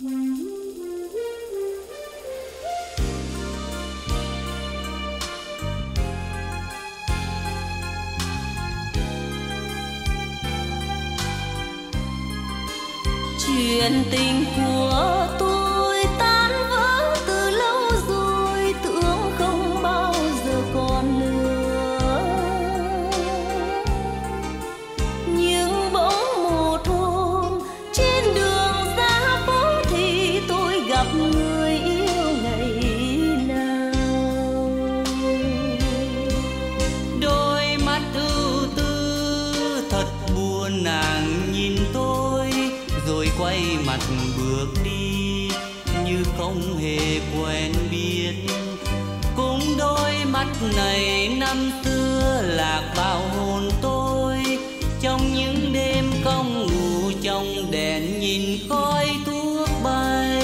Chuyện tình của tôi tan vỡ từ lâu rồi, tưởng không bao giờ còn nữa. Nhưng bỗng một hôm trên đường ra phố thì tôi gặp người yêu ngày nào. Đôi mắt ưu tư thật buồn, nàng nhìn tôi rồi quay mặt bước đi như không hề quen biết. Cũng đôi mắt này năm xưa lạc vào hồn tôi, trong những đêm không ngủ trong đèn nhìn khói thuốc bay.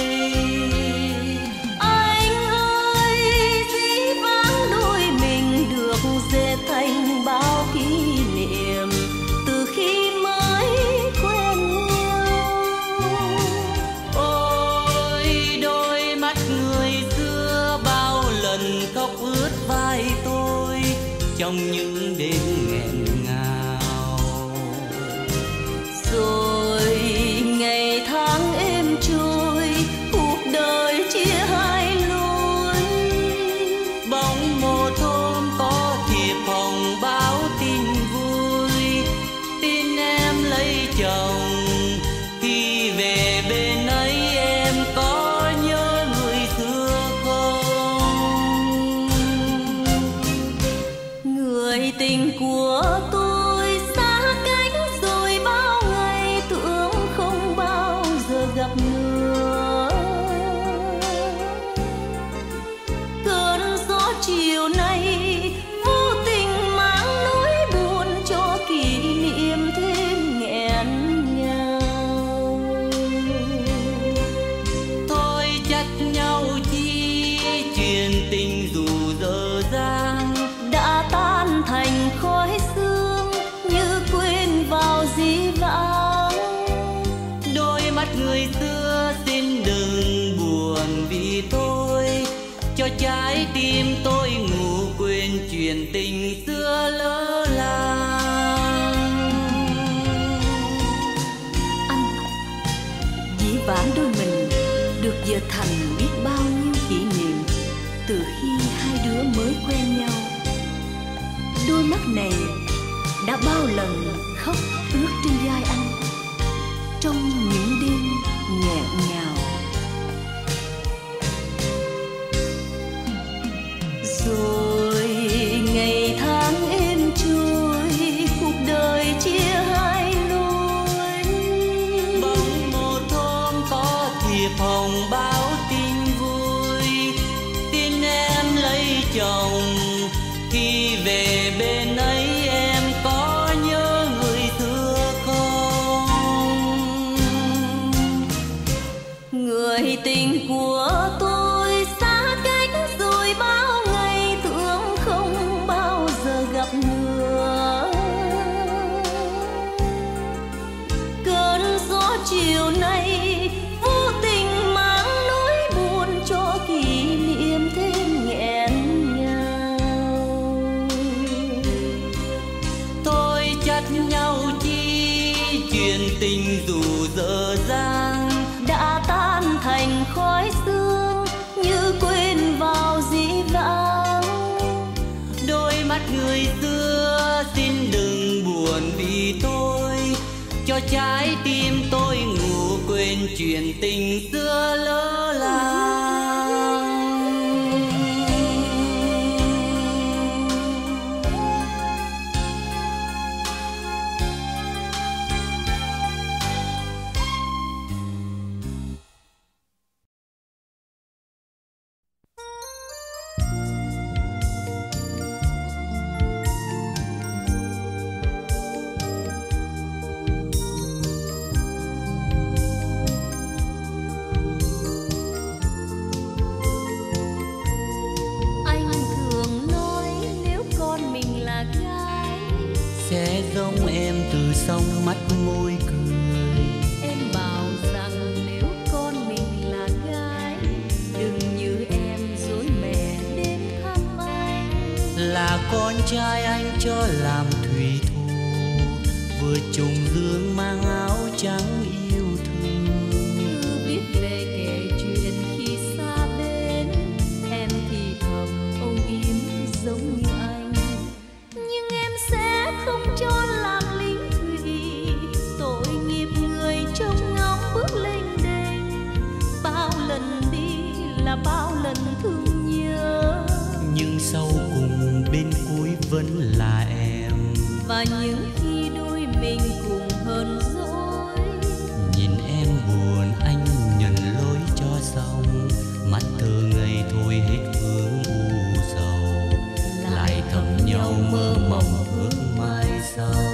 Anh ơi, dĩ vãng đôi mình được dệt thành bao kỷ niệm từ khi mới quen nhau. Ôi đôi mắt người xưa bao lần khóc ướt vai tôi trong những đêm nghẹn ngào. Rồi ngày tháng êm trôi, cuộc đời chia hai lối. Bỗng một hôm có thiệp hồng báo tin vui, tin em lấy chồng. Khi về bên ấy em có nhớ người xưa không? Người tình của tôi xa cách rồi bao ngày, tưởng không bao giờ gặp nữa. Cơn gió chiều nay vô tình mang nỗi buồn cho kỷ niệm thêm nghẹn ngào. Thôi trách nhau chi, chuyện tình dù dở dang Đã tan thành khói sương như quên vào dĩ vãng. đôi mắt người xưa xin đừng buồn vì tôi, cho trái tim tôi ngủ quên chuyện tình xưa lỡ làng. Anh, dĩ vãng đôi mình được dệt thành biết bao nhiêu kỷ niệm từ khi hai đứa mới quen nhau. Đôi mắt này đã bao lần khóc ướt trên vai anh trong những đêm nghẹn ngào. Rồi ngày tháng êm trôi, cuộc đời chia hai lối. Bỗng một hôm có thiệp hồng báo tin vui, tin em lấy chồng. Khi về bên ấy em có nhớ người xưa không? Người tình của tôi xa cách rồi bao ngày, tưởng không bao giờ gặp nữa. Cơn gió chiều nay vô tình mang nỗi buồn cho kỷ niệm thêm nghẹn ngào. Thôi trách nhau chi, chuyện tình dù dở dang Đã tan thành khói sương như quên vào dĩ vãng. đôi mắt người xưa xin đừng buồn vì tôi, cho trái tim tôi ngủ quên chuyện tình xưa lỡ làng. con trai anh cho làm thủy thủ, vừa trùng dương mang áo trắng yêu thương. Thư viết về kể chuyện khi xa bên, em thì thầm âu yếm giống như anh. Nhưng em sẽ không cho làm lính thủy, tội nghiệp người trông ngóng bước lênh đênh. Bao lần đi là bao lần thương nhớ, nhưng sau cùng bên cuối vẫn là em. và những khi đôi mình cùng hờn dỗi, Nhìn em buồn anh nhận lỗi cho xong, mắt thơ ngây thôi hết vương u sầu, lại thầm nhau mơ mộng ước mai sau.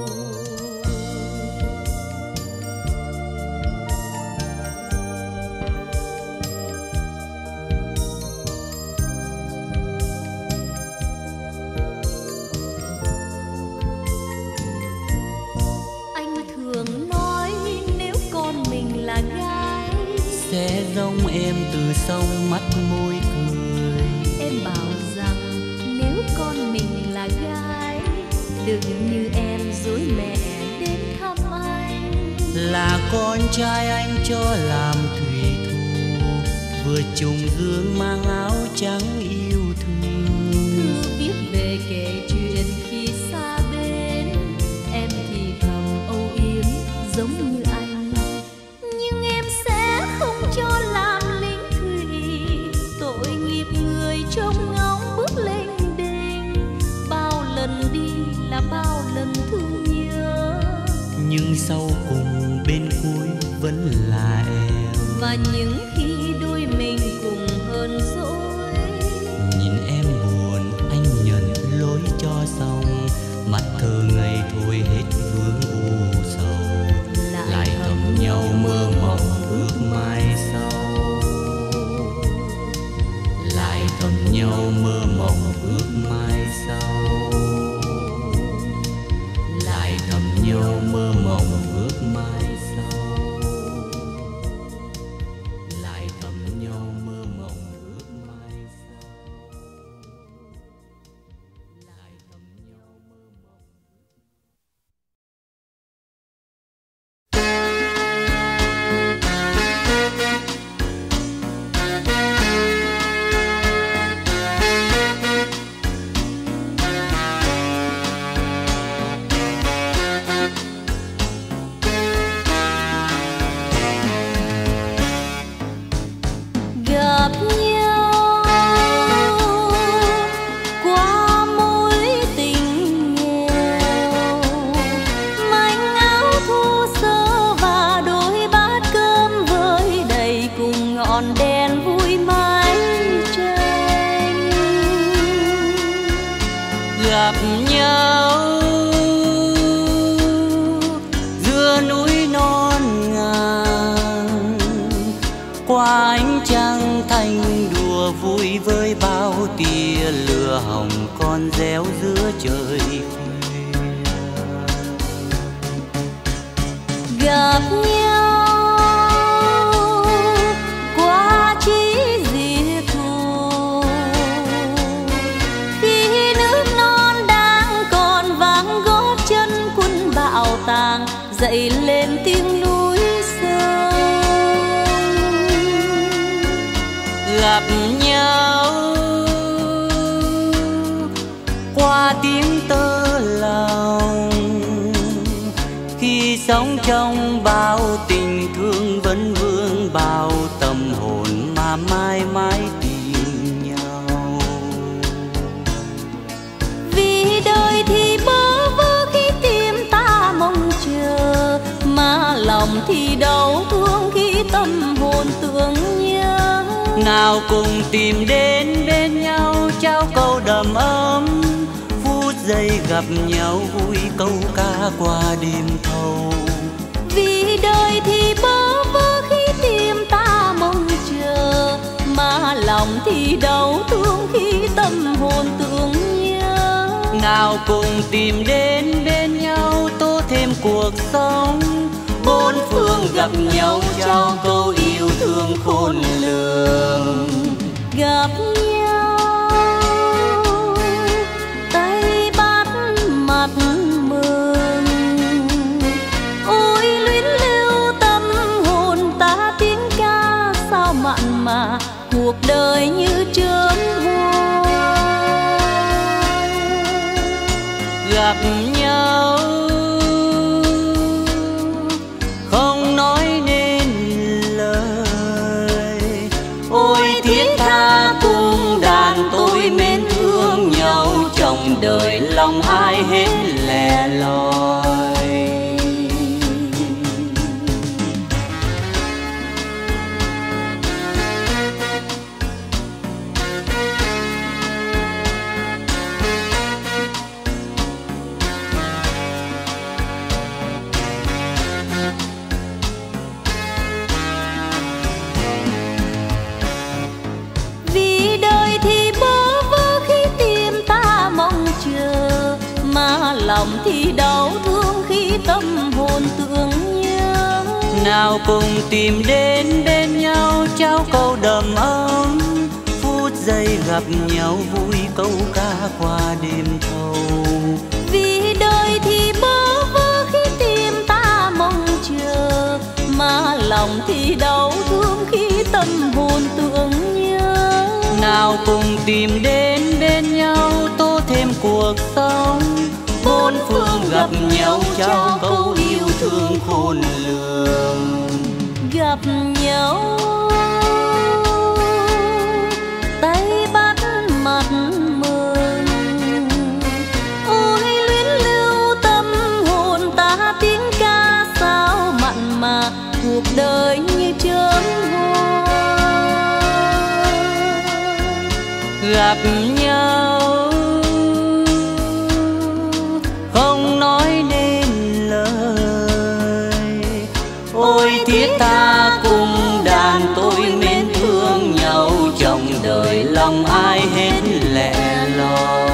anh thường nói nếu con mình là gái, Sẽ giống em từ sông mắt môi cười. em bảo rằng nếu con mình là gái, đừng như em dối mẹ đến thăm anh. Là con trai anh cho làm thủy thủ, vừa trùng dương mang áo trắng yêu thương. Thư viết về kể chuyện khi xa bên, em thì thầm âu yếm giống như anh. Nhưng em sẽ không cho làm lính thủy, tội nghiệp người trông ngóng bước lênh đênh. Bao lần đi là bao lần thương nhớ, Nhưng sau cùng bên cuối vẫn là em. và những khi đôi mình cùng hờn dỗi, Nhìn em buồn anh nhận lỗi cho xong, mắt thơ ngây thôi hết vương u sầu, lại thầm nhau mơ mộng ước mai sau. Lại thầm nhau mơ mộng ước mai sau. Lại thầm nhau mơ mộng ước mai sau. Lại thầm nhau mơ mộng ước mai sau. Lại thầm nhau mơ mộng. gặp nhau qua mối tình nghèo, manh áo thu sơ và đôi bát cơm với đầy cùng ngọn đèn vui mái tranh. Gặp nhau giữa núi non ngàn, qua ánh trăng thanh đùa vui với bao tia lửa hồng con réo giữa trời khuya. Gặp nhau qua chí diệt thù, khi nước non đang còn vang gót chân quân bạo tàng dậy lên tiếng núi sông. Gặp nhau qua tiếng tơ lòng, khi sống trong bao tình thương vẫn vương bao tâm hồn mà mãi mãi tìm nhau. Vì đời thì bơ vơ khi tim ta mong chờ, mà lòng thì đau thương khi tâm hồn tưởng nhớ. Nào cùng tìm đến bên nhau trao câu đầm ấm, phút giây gặp nhau vui câu ca qua đêm thâu. Vì đời thì bơ vơ khi tim ta mong chờ, mà lòng thì đau thương khi tâm hồn tưởng nhớ. Nào cùng tìm đến bên nhau tô thêm cuộc sống, bốn phương gặp nhau trao câu yêu thương khôn lường. Gặp nhau mà cuộc đời như chớm hoa. Gặp nhau không nói nên lời, ôi thiết tha cung đàn tôi mến thương nhau, trong đời lòng ai hết lẻ loi. Vì đời thì bơ vơ khi tim ta mong chờ, mà lòng thì đau thương khi tâm hồn tưởng nhớ. Nào cùng tìm đến bên nhau trao câu đầm ấm, phút giây gặp nhau vui câu ca qua đêm thâu. Vì đời thì bơ vơ khi tim ta mong chờ, mà lòng thì đau thương khi tâm hồn tưởng nhớ. Nào cùng tìm đến bên nhau tô thêm cuộc sống, bốn phương gặp nhau trao câu yêu thương khôn lường. Gặp nhau tay bắt mặt mừng, ôi luyến lưu tâm hồn ta tiếng ca sao mặn mà cuộc đời như chớm hoa. Gặp nhau không nói nên lời, ôi thiết tha cung đàn tôi mến thương nhau, trong đời lòng ai hết lẻ loi.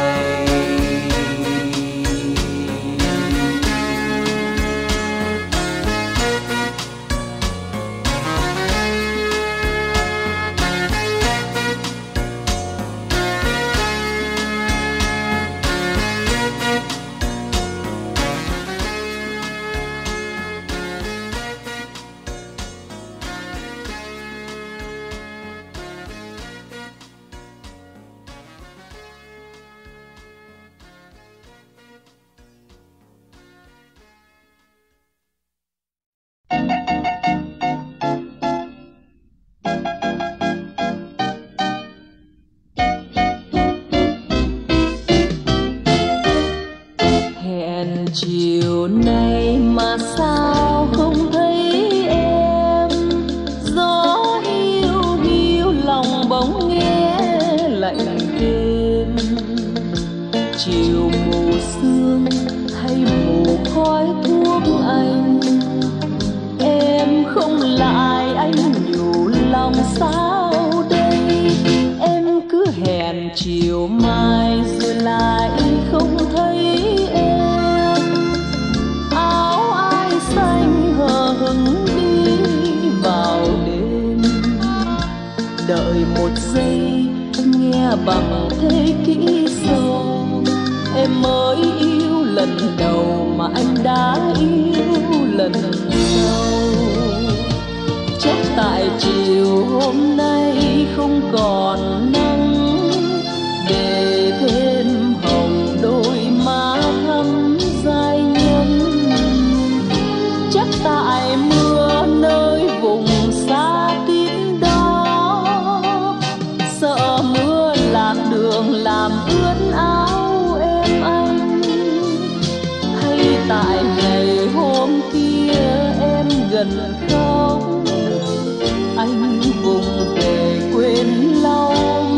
Chiều nay mà sao không thấy em, gió hiu hiu lòng bỗng nghe lạnh thêm. Chiều mù sương hay mù khói thuốc anh, em không lại anh nhủ lòng sao đây. Em cứ hẹn chiều mai rồi lại không thấy em. Đợi một giây nghe bằng thế kỹ sâu, em mới yêu lần đầu mà anh đã yêu lần sau. Chắc tại chiều hôm nay không còn nắng, để thêm hồng đôi má thắm dai nhân. Chắc tại mưa nơi vùng xa tím đó, sợ mưa lạc đường làm ướt áo em anh. Hay tại ngày hôm kia em gần khóc, anh vùng về quên lau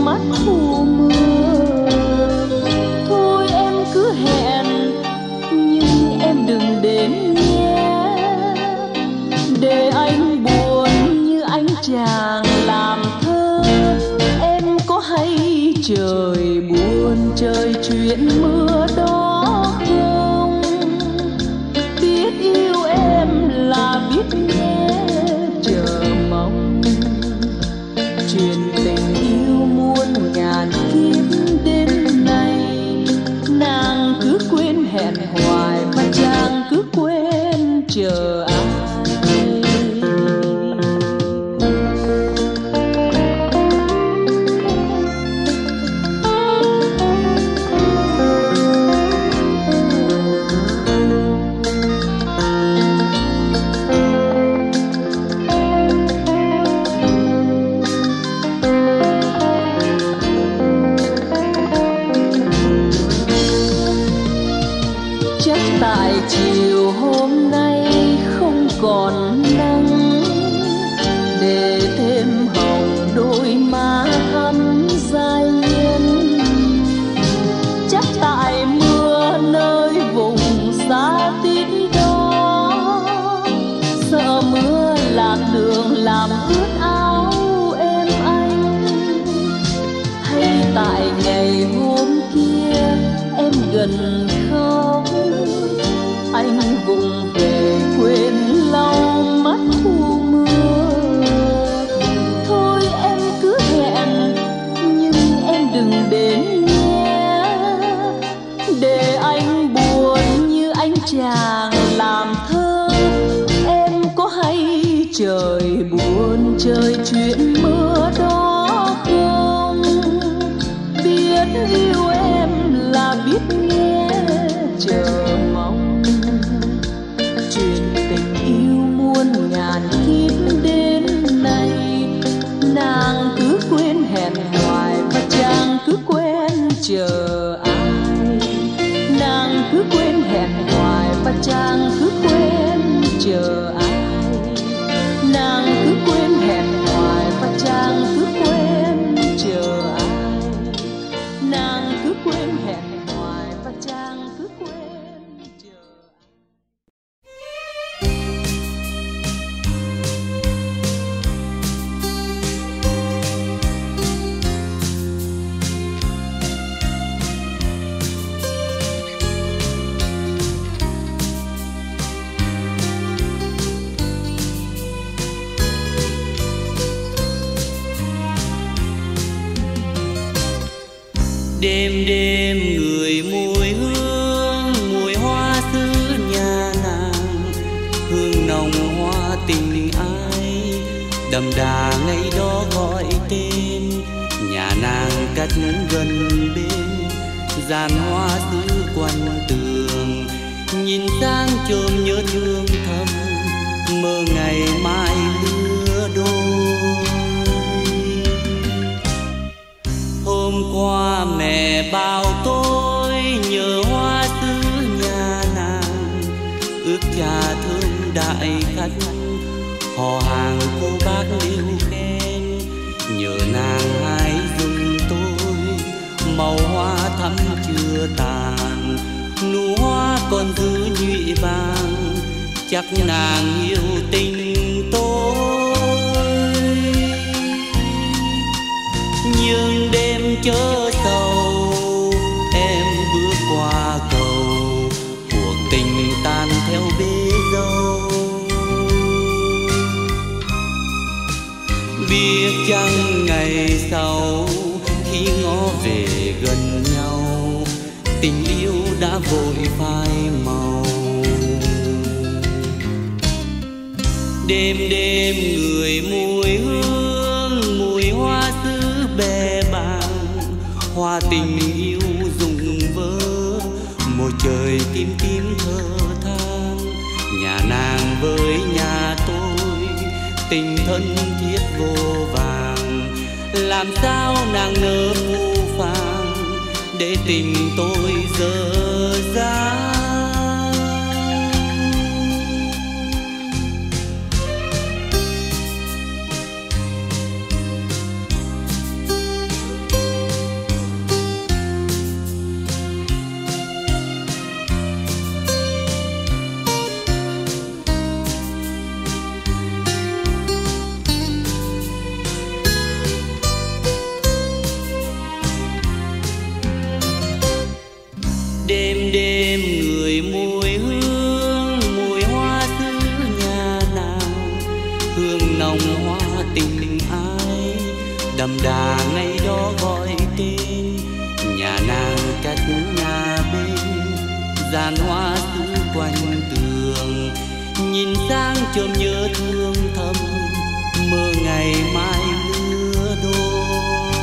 buồn trời chuyện mưa đó không, biết yêu em là biết nghe chờ mong. Chuyện tình yêu muôn ngàn kiếp đến nay, nàng cứ quên hẹn hoài và chàng cứ quen chờ ai. Nàng cứ quên hẹn hoài và chàng cứ quen chờ ai. Nàng cứ quên hẹn hoài và chàng cứ quen chờ ai. Nàng cứ quên hẹn hoài và chàng cứ quên chờ Đêm đêm người mùi hương, mùi hoa xứ nhà nàng, hương nồng hoa tình ai, đậm đà ngày đó gọi tên. Nhà nàng cách gần bên, giàn hoa xứ quanh tường, nhìn sang chôm nhớ thương thầm, mơ ngày mai lứa đôi. Hôm qua mẹ bảo tôi nhớ hoa xứ nhà nàng, ước cha thương đại khách, họ hàng cô bác đều khen. Nhờ nàng hãy dùng tôi, màu hoa thắm chưa tàn, nụ hoa còn giữ nhụy vàng, chắc nàng yêu tình tôi. Nhưng đêm chớ sầu, em bước qua cầu, cuộc tình tan theo bể dâu. Biết chăng ngày sau, khi ngó về gần nhau, tình yêu đã vội phai màu. Đêm đêm người mùi hương, mùi hoa xứ bè bàng, hoa tình yêu rụng vỡ, môi trời tím tím thơ than. Nhà nàng với nhà tôi, tình thân thiết vô vàng, làm sao nàng nỡ phũ phàng để tình tôi dở dang. Đêm đêm người mùi hương, mùi hoa xứ nhà nàng, hương nồng hoa tình ai, đậm đà ngày đó gọi tên. Nhà nàng cách nhà bên, giàn hoa xứ quanh tường, nhìn sang chôm nhớ thương thầm, mơ ngày mai lứa đôi.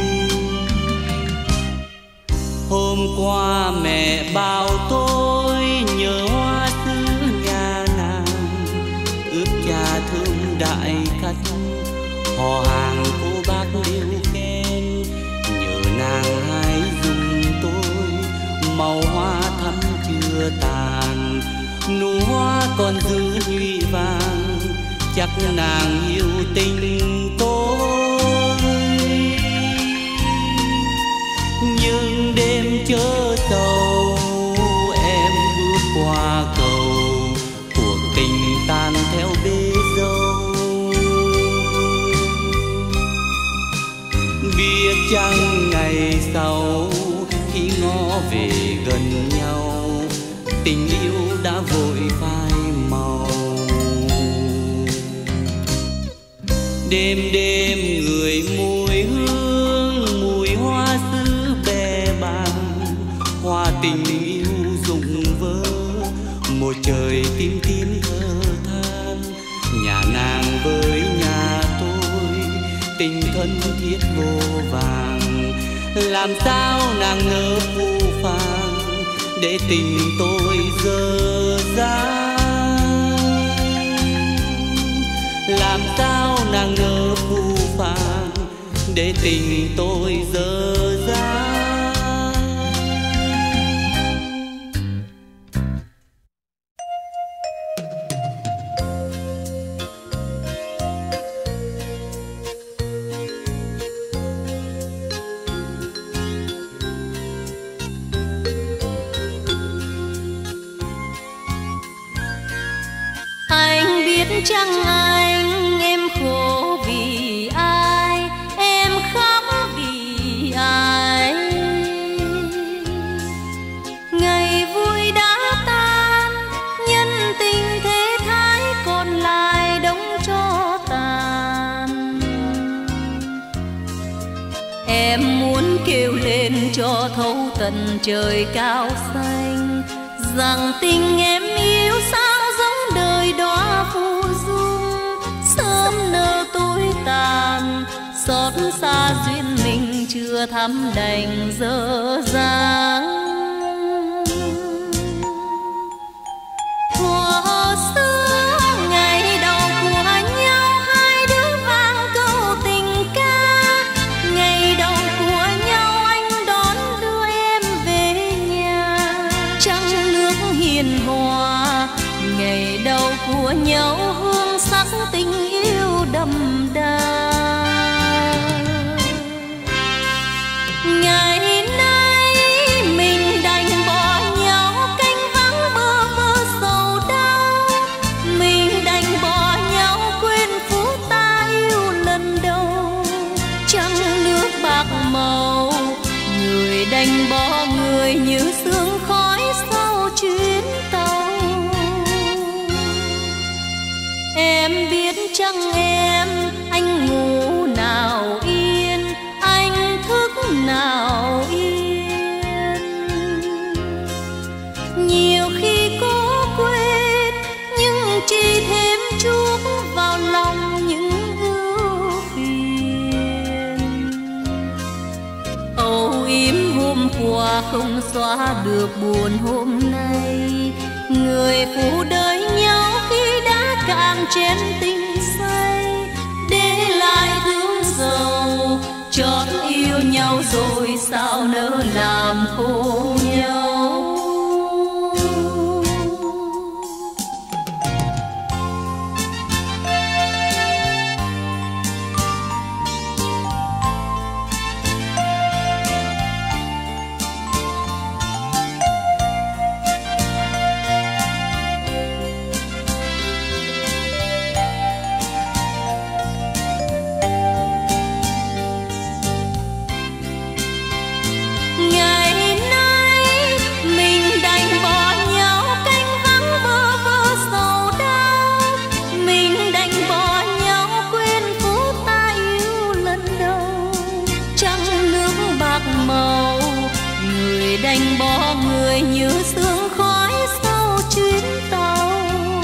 Hôm qua mẹ bảo tôi nhớ hoa xứ nhà nàng, ước cha thương đại khách, họ hàng cô bác đều khen. Nhờ nàng hãy dùng tôi, màu hoa thắm chưa tàn, nụ hoa còn giữ nhụy vàng, chắc nàng yêu tình tôi. Nhưng đêm chớ sầu, em bước qua cầu, cuộc tình tan theo bể dâu. Biết chăng ngày sau, khi ngó về gần nhau, tình yêu đã vội phai màu. Đêm đêm người mùi hương, mùi hoa xứ bè bàng, hoa tình yêu rụng vỡ, môi trời tím tím thơ than. Nhà nàng với nhà tình thân thiết vô vàng. Làm sao nàng nỡ phũ phàng để tình tôi dở dang. Làm sao nàng nỡ phũ phàng để tình tôi dở dang. Chẳng anh em khổ vì ai, em khóc vì ai. Ngày vui đã tan, nhân tình thế thái còn lại đống tro tàn. Em muốn kêu lên cho thấu tận trời cao xanh, rằng tình em yêu sao giống đời đóa phù dung. Sớm nở tối tàn, xót xa duyên mình chưa thắm đành dở dang. Thuở xưa ngày đầu của nhau, hai đứa vang câu tình ca. Ngày đầu của nhau anh đón đưa em về nhà, trăng nước hiền hòa. Ngày đầu của nhau hương sắc tình yêu đậm đà. Ngày nay mình đành bỏ nhau, cánh vắng bơ vơ sầu đau. Mình đành bỏ nhau quên phút ta yêu lần đầu. Trăng nước bạc màu, người đành bỏ người như sương khói sau chuyến tàu. Em biết chăng em, anh ngủ nào yên, anh thức nào yên. Nhiều khi cố quên, nhưng chỉ thêm chút vào lòng những ưu phiền. Âu yếm hôm qua không xóa được buồn hôm nay. Người phụ đời nhau khi đã cạn chén tình say, để lại thương sầu. Chót yêu nhau rồi sao nỡ làm khổ nhau. Đành bỏ người như sương khói sau chuyến tàu.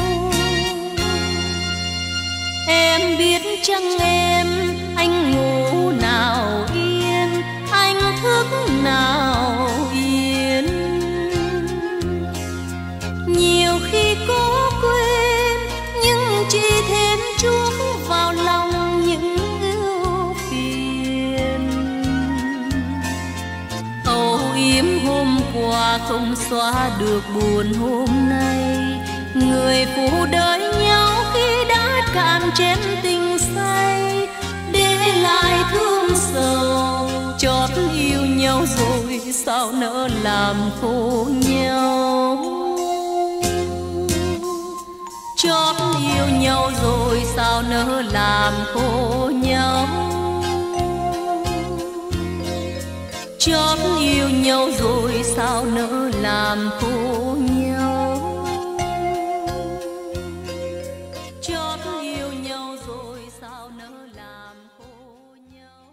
Em biết chăng em, anh ngủ nào yên, anh thức nào yên. Nhiều khi cố quên, nhưng chỉ thêm chút vào lòng những ưu phiền. Âu yếm hôm qua không xóa được buồn hôm nay. Người phụ đời nhau khi đã cạn chén tình say, để lại thương sầu. Chót yêu nhau rồi sao nỡ làm khổ nhau. Chót yêu nhau rồi sao nỡ làm khổ nhau. Chót yêu nhau rồi sao nỡ làm khổ nhau. Chót yêu nhau rồi sao nỡ làm khổ nhau.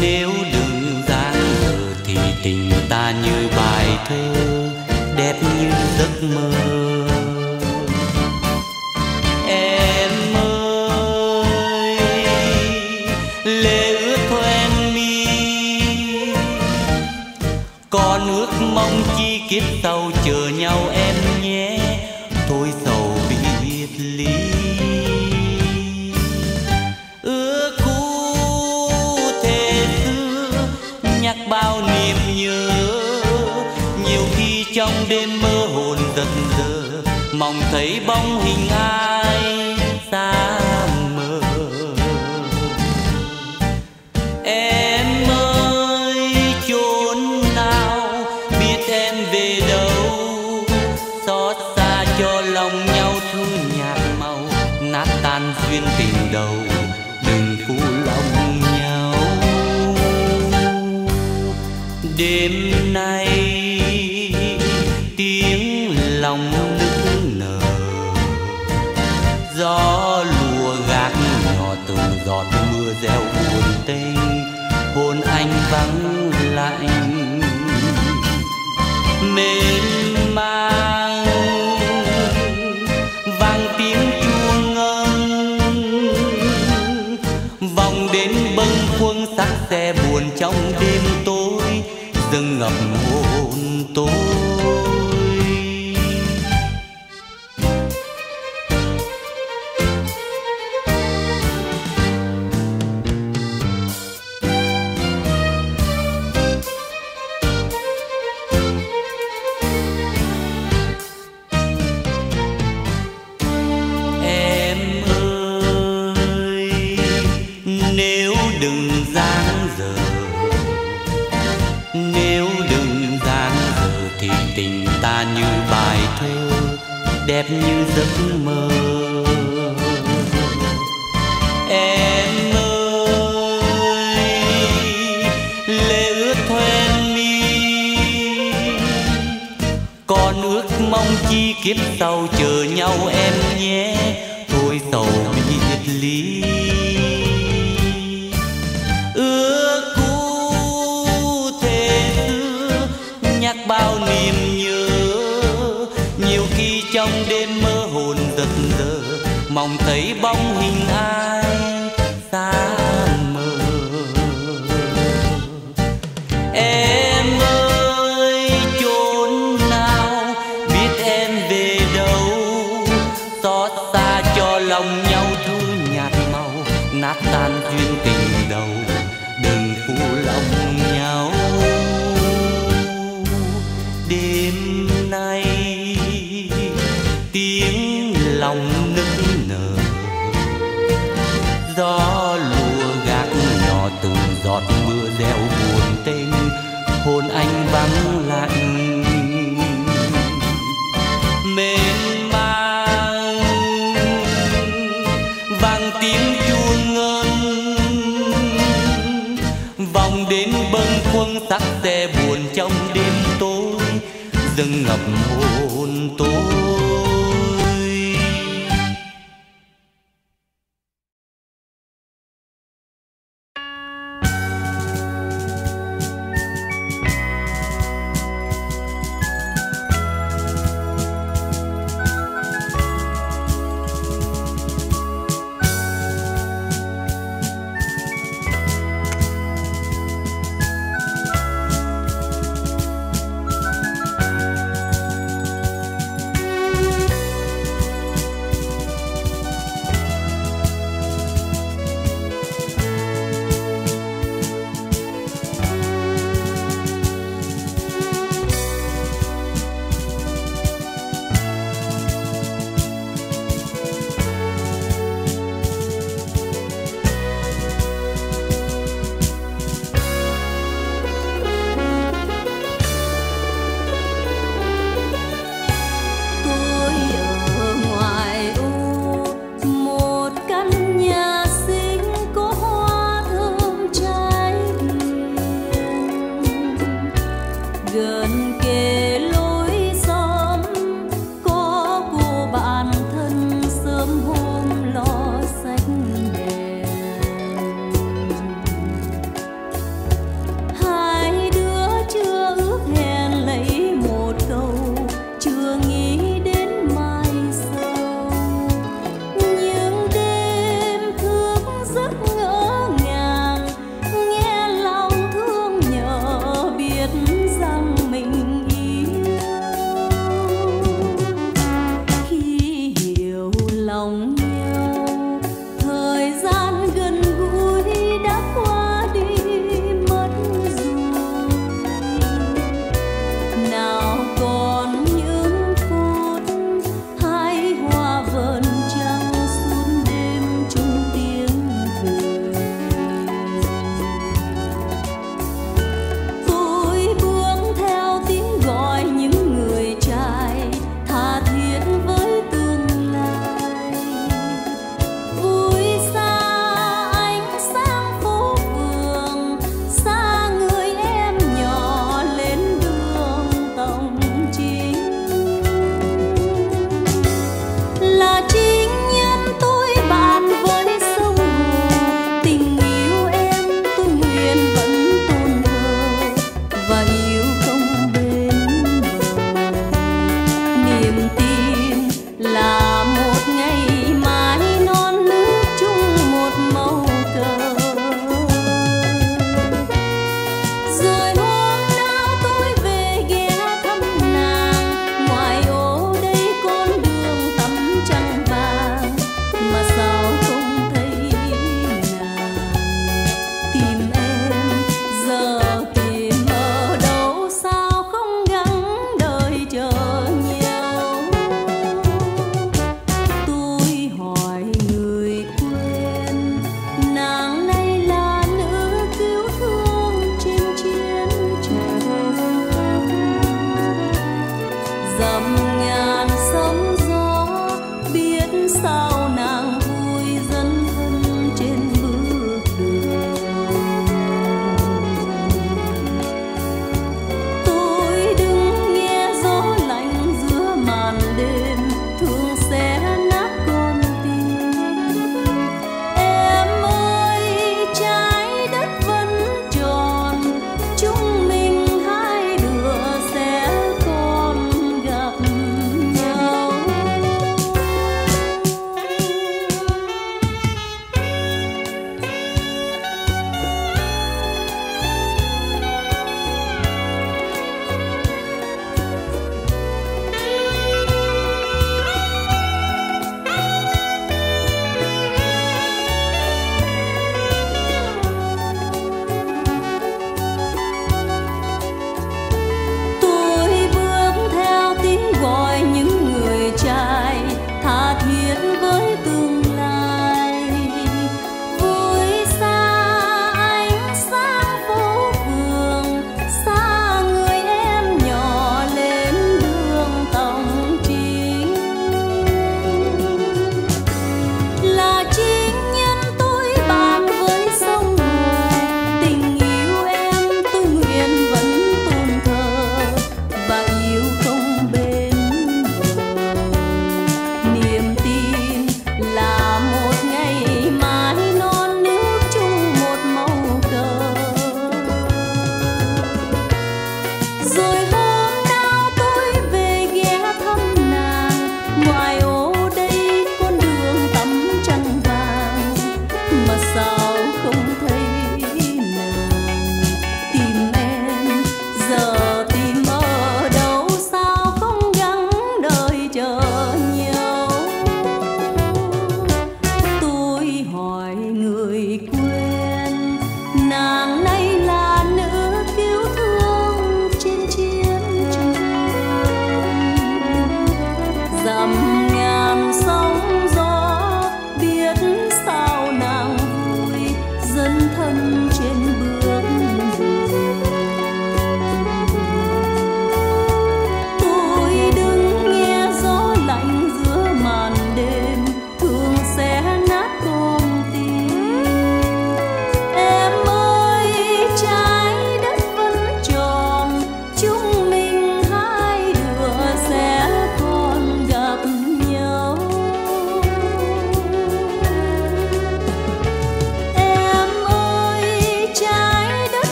Nếu đừng dáng giờ thì tình ta như bài thơ đẹp như giấc mơ. Em ơi, lệ ướt hoen mi, còn ước mong chi kiếp sau chờ nhau em nhé. Thôi sầu biệt ly, ước cũ thề xưa nhắc bao niềm nhớ. Nhiều khi trong đêm mơ hồn giật giờ, mong thấy bóng hình ai xa mờ. Em ơi, chốn nào biết em về đâu, xót xa cho lòng nhau thương nhạt màu, nát tan duyên tình đầu, đừng phụ lòng nhau. Đêm nay tiếng lòng nức nở, gió lùa gạt nhỏ từng giọt mưa reo buồn tênh, hồn anh vắng lạnh mến mang. Vang tiếng chuông ngân vòng đến bâng khuâng sắc xe buồn trong đêm tối, dâng ngập hồn tôi. Như bài thơ đẹp như giấc mơ. Em ơi, lệ ướt hoen mi, còn ước mong chi kiếp sau chờ nhau em nhé. Thôi sầu biệt ly, ước cũ thề xưa nhắc bao niềm nhớ. Nhiều khi trong đêm mơ hồn giật giờ, mong thấy bóng hình ai xa mờ. Em ơi, chốn nào biết em về đâu, xót xa cho lòng nhau thương nhạt màu, nát tan duyên tình đầu, đừng phụ lòng nhau. Đêm nay tiếng lòng nức nở, gió lùa gạt nhỏ từng giọt mưa reo buồn tênh, hồn anh vắng lạnh mến mang. Vang tiếng chuông ngân vòng đến bâng khuâng sắc xe buồn trong đêm tối, dâng ngập hồn tôi.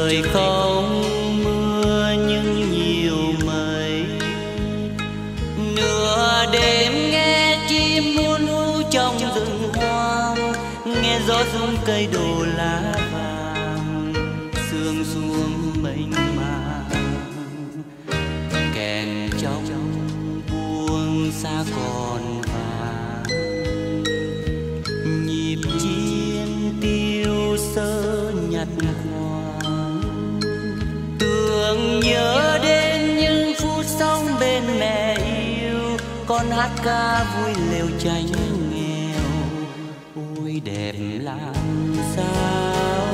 Trời không mưa nhưng nhiều mây, nửa đêm nghe chim muôn hú trong rừng hoang, nghe gió rung cây đổ lá vàng, sương xuống mênh mang. Kèn trong buông xa còn vàng, nhịp chiên tiêu sơ nhặt khoáng. Tưởng nhớ đến những phút sống bên mẹ yêu, con hát ca vui lều tránh nghèo. Ôi đẹp làm sao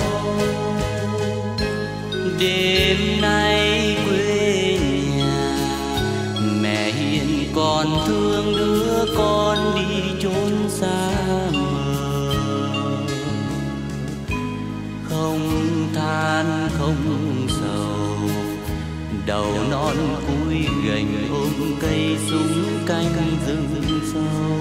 đêm nay quê nhà, mẹ hiền còn thương đứa con đi chốn xa mờ. Không than không sầu, đầu non cúi gành ôm cây súng canh rừng sâu.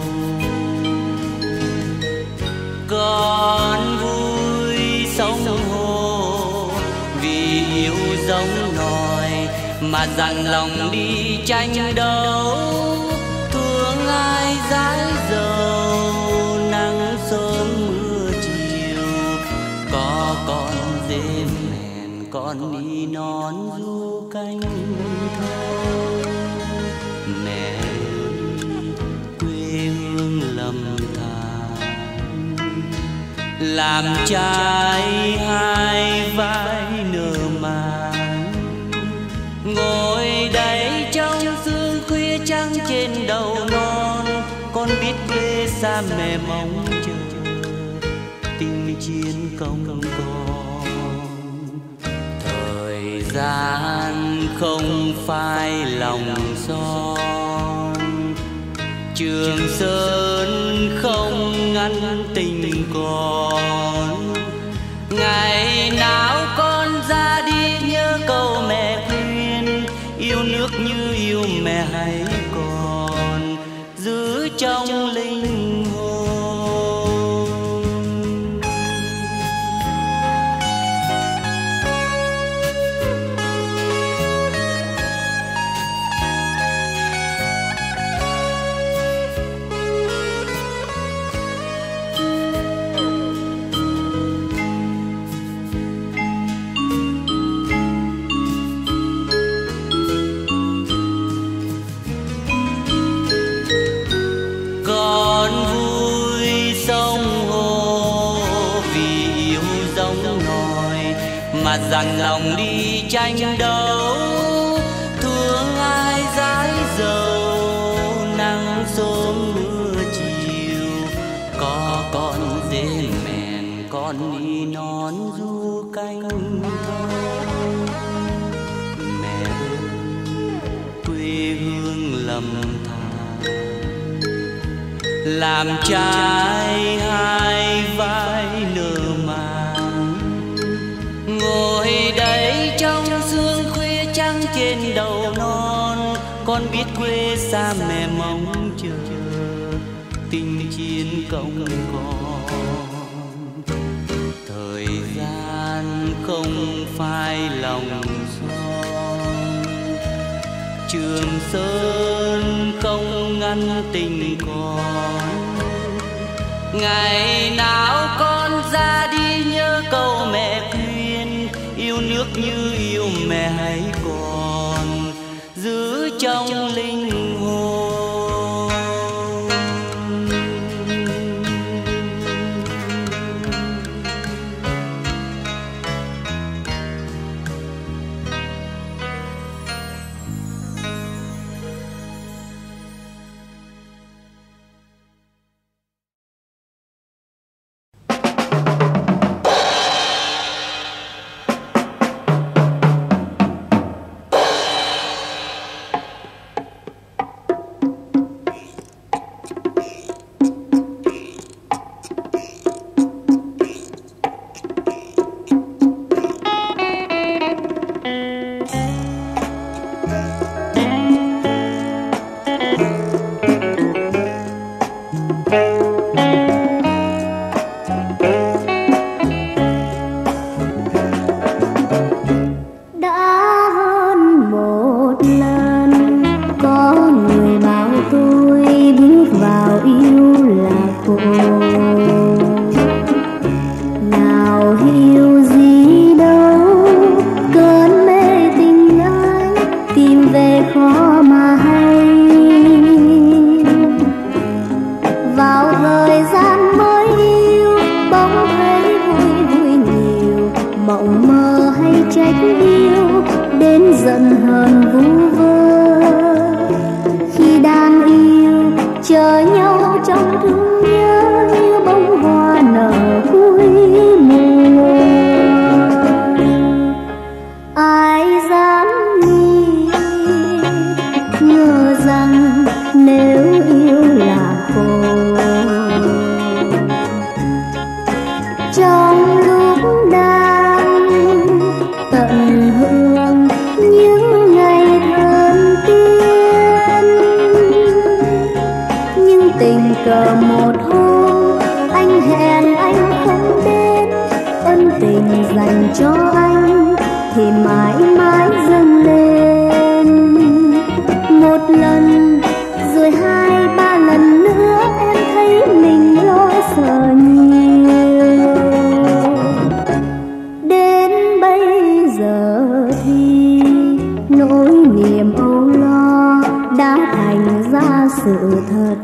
Con vui sống hồ vì yêu giống nòi, mà dặn lòng đi tranh đấu. Thương ai dãi dầu, nắng sớm mưa chiều, có con dê mèn con đi nón du canh thâu. Mẹ quê hương lầm than, làm trai hai vai nở màng, ngồi đây trong sương khuya trắng trên đầu non. Con biết quê xa mẹ mong chờ, tình chiến công con. Thời gian không phai lòng son, Trường Sơn không ngăn tình con. Ngày nào con ra đi nhớ câu mẹ khuyên, yêu nước như yêu mẹ hãy còn giữ trong linh hồn. Mà dặn lòng đi tranh đấu. Thương ai dãi dầu, nắng sớm mưa chiều, có con dê mèn con đi nón du canh thâu. Mẹ quê hương lầm than, làm trai hai vai nở màng, ngồi đây trong sương khuya trắng trên đầu non. Con biết quê xa mẹ mong chờ, tình chiến công con. Thời gian không phai lòng son, Trường Sơn không ngăn tình con. Ngày nào con ra đi nhớ câu mẹ khuyên, yêu nước như yêu mẹ hãy còn giữ trong linh hồn. cờ một hôm anh hẹn anh không đến, ân tình dành cho anh thì mãi mãi dâng lên. Một lần rồi hai ba lần nữa em thấy mình lo sợ nhiều. Đến bây giờ thì nỗi niềm âu lo đã thành ra sự thật.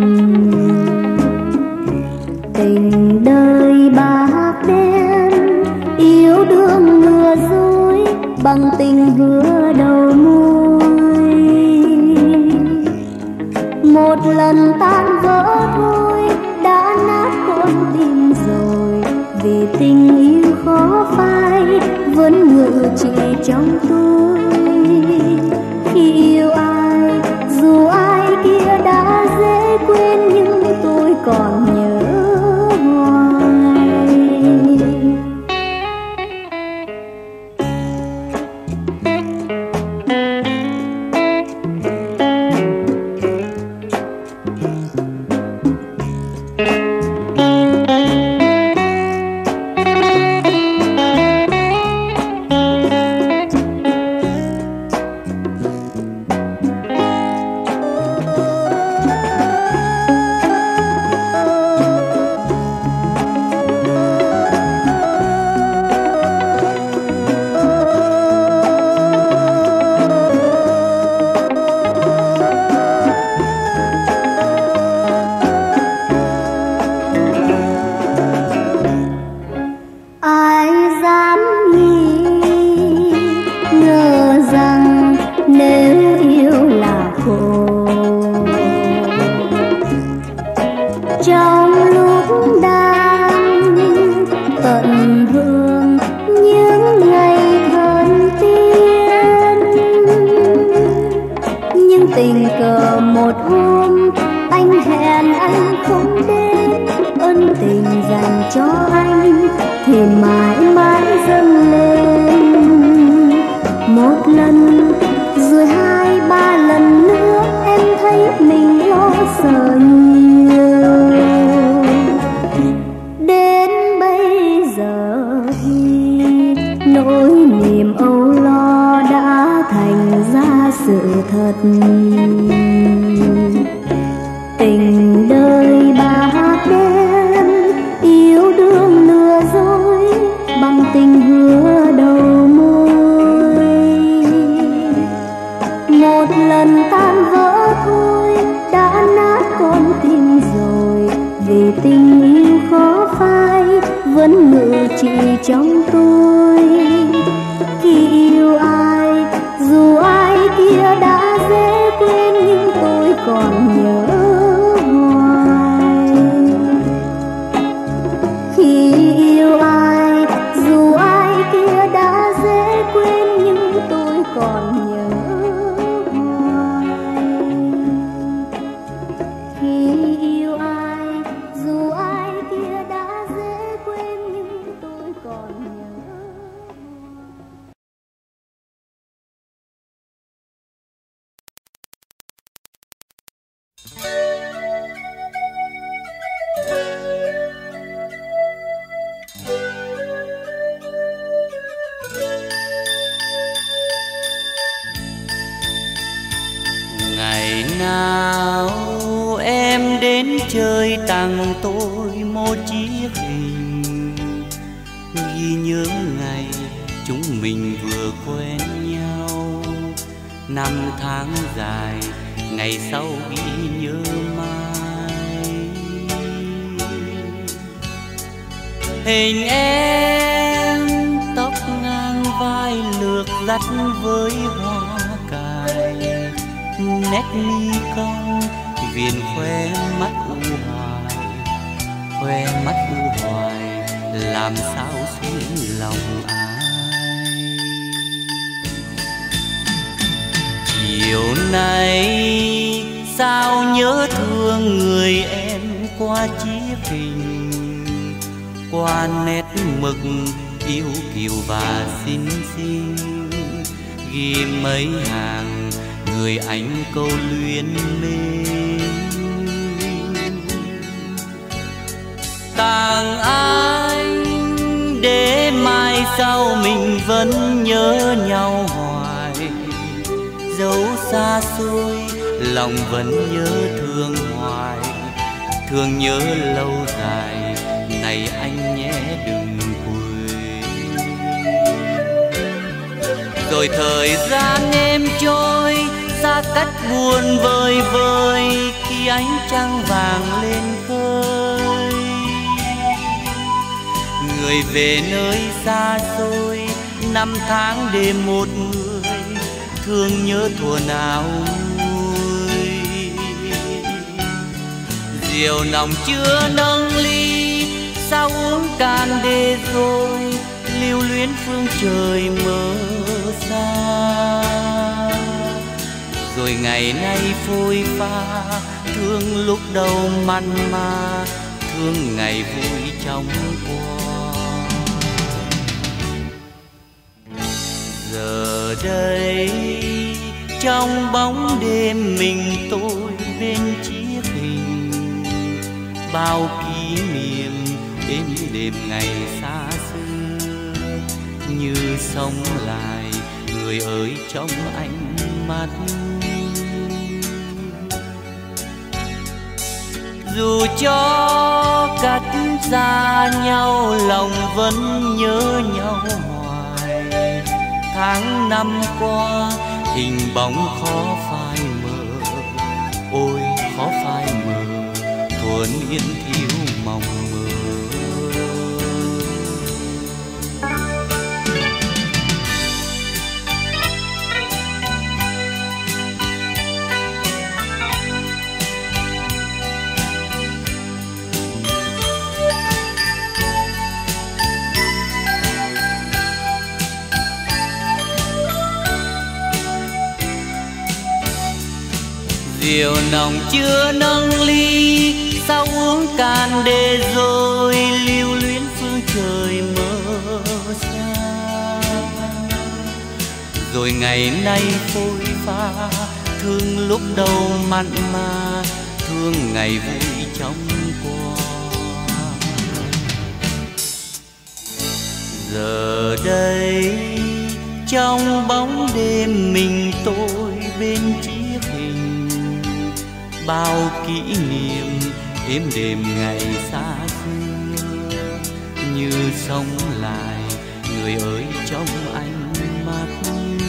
Tình đời bạc đen yêu đương lừa dối bằng tình hứa đầu môi. Một lần tan vỡ thôi đã nát con tim rồi, vì tình yêu khó phai vẫn ngự trị trong tôi. Khi yêu ai dù ai kia đã dễ quên nhưng tôi còn nhớ hoài. Tình cờ một hôm anh hẹn anh không đến, ân tình dành cho anh thì mãi mãi dâng lên. Một lần rồi hai ba lần nữa em thấy mình lo sợ nhiều. Đến bây giờ thì nỗi niềm âu lo đã thành ra sự thật. Tình đời bạc đen yêu đương lừa dối bằng tình hứa đầu môi. Một lần tan vỡ thôi đã nát con tim rồi, vì tình yêu khó phai vẫn ngự trị trong tôi. Khi yêu ai dù ai kia đã dễ quên nhưng tôi còn nhớ hoài. Khi yêu ai dù ai kia đã dễ quên nhưng tôi còn nhớ hoài. Khi yêu ai dù ai kia đã dễ quên nhưng tôi còn nhớ. Ngày nào em đến chơi tặng tôi một chiếc hình, ghi nhớ ngày chúng mình vừa quen nhau. Năm tháng dài ngày sau ghi nhớ mãi. Hình em tóc ngang vai lược dắt với hoa cài, nét mi cong viền khoe mắt u hoài, khoe mắt u hoài làm sao xuyên lòng ai. Chiều nay sao nhớ thương người em qua chiếc hình, qua nét mực yêu kiều và xinh xinh, ghi mấy hàng người anh câu luyến mến. tặng anh để mai sau mình vẫn nhớ nhau hoài. Dẫu xa xôi lòng vẫn nhớ thương hoài, thương nhớ lâu dài này anh nhé đừng quên. Rồi thời gian êm trôi xa cách buồn vơi vơi khi ánh trăng vàng lên khơi. Người về nơi xa xôi năm tháng đêm một người, thương nhớ thuở nào nguôi. Rượu nồng chưa nâng ly sao uống cạn để rồi lưu luyến phương trời mơ xa. Rồi ngày nay phôi pha thương lúc đầu mặn mà, thương ngày vui trong qua. Giờ đây trong bóng đêm mình tôi bên chiếc hình, bao kỷ niệm êm đềm ngày xa xưa như sống lại người ơi trong ánh mắt. Dù cho cách xa nhau lòng vẫn nhớ nhau hoài. Tháng năm qua hình bóng khó phai mờ, ôi khó phai mờ thuở niên thiếu mong mơ. Rượu nồng chưa nâng ly sao uống cạn để rồi lưu luyến phương trời mơ xa. Rồi ngày nay phôi pha thương lúc đầu mặn mà, thương ngày vui trong qua. Giờ đây trong bóng đêm mình tôi bên chiếc hình, bao kỷ niệm êm đềm ngày xa xưa như sống lại người ơi trong ánh mắt.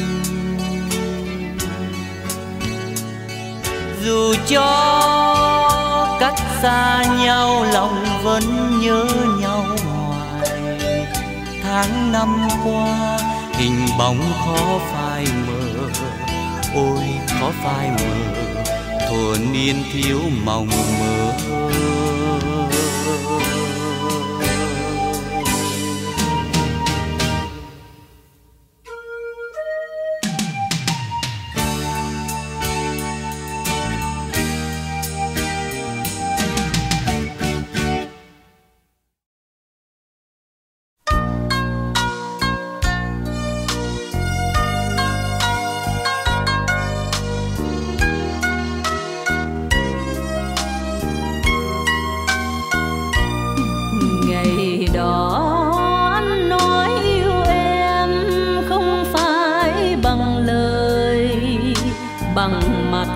Dù cho cách xa nhau lòng vẫn nhớ nhau hoài. Tháng năm qua hình bóng khó phai mờ, ôi khó phai mờ thuở niên thiếu mong mơ. Bằng mặt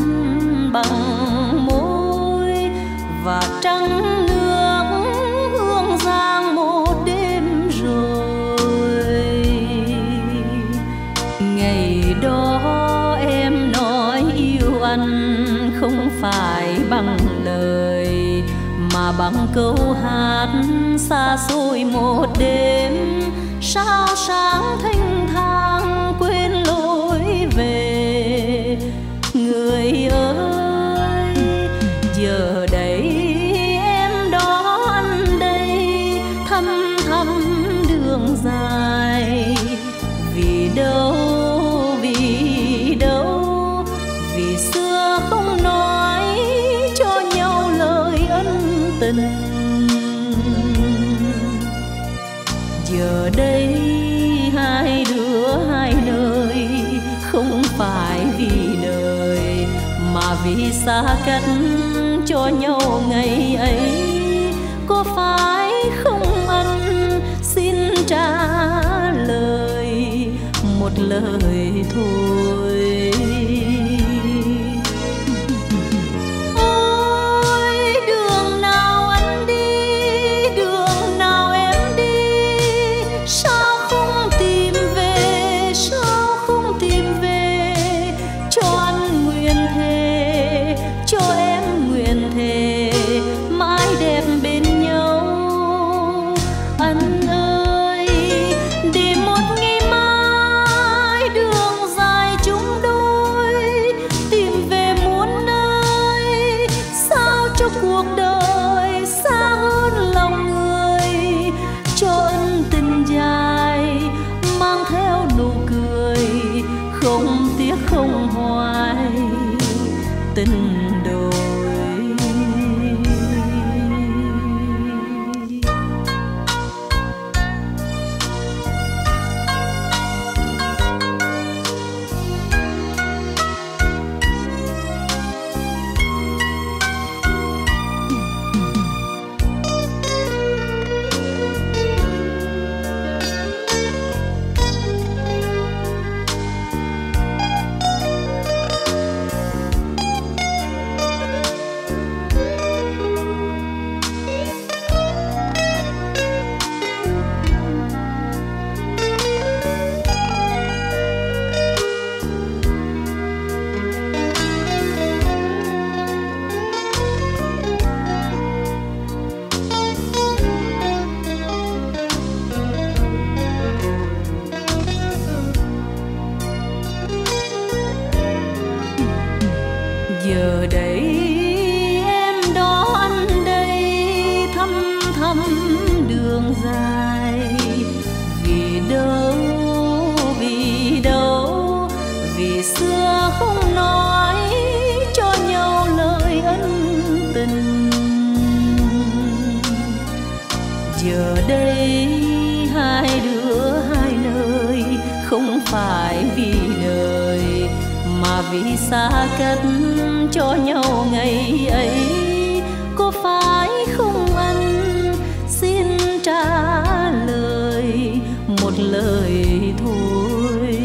bằng môi và trăng nước hương giang một đêm rồi. Ngày đó em nói yêu anh không phải bằng lời mà bằng câu hát xa xôi một đêm. Sao sáng thanh thang quên lối về. Người ơi giờ đây em đón anh đây thăm thăm đường dài. Vì đâu vì xưa không nói cho nhau lời ân tình. Giờ đây hai đứa hai nơi không phải vì đời mà vì xa cách cho nhau ngày ấy. có phải không anh? Xin trả lời một lời thôi. Ôi đường nào anh đi, đường nào em đi, sao không tìm về, sao không tìm về? Cho anh nguyện thề, cho em nguyện thề, mãi đẹp bên nhau. Anh ơi, để một ngày mai đường dài chúng đôi, tìm về muôn nơi, sao cho cuộc đời xa hơn lòng người. Cho ân tình dài mang theo nụ cười, không tiếc không hoài tình đôi. Giờ đây em đó anh đây, thăm thăm đường dài. Vì đâu, vì đâu, vì xưa không nói cho nhau lời ân tình. Giờ đây hai đứa hai nơi, không phải vì đời mà vì xa cách cho nhau ngày ấy. Có phải không anh? Xin trả lời một lời thôi.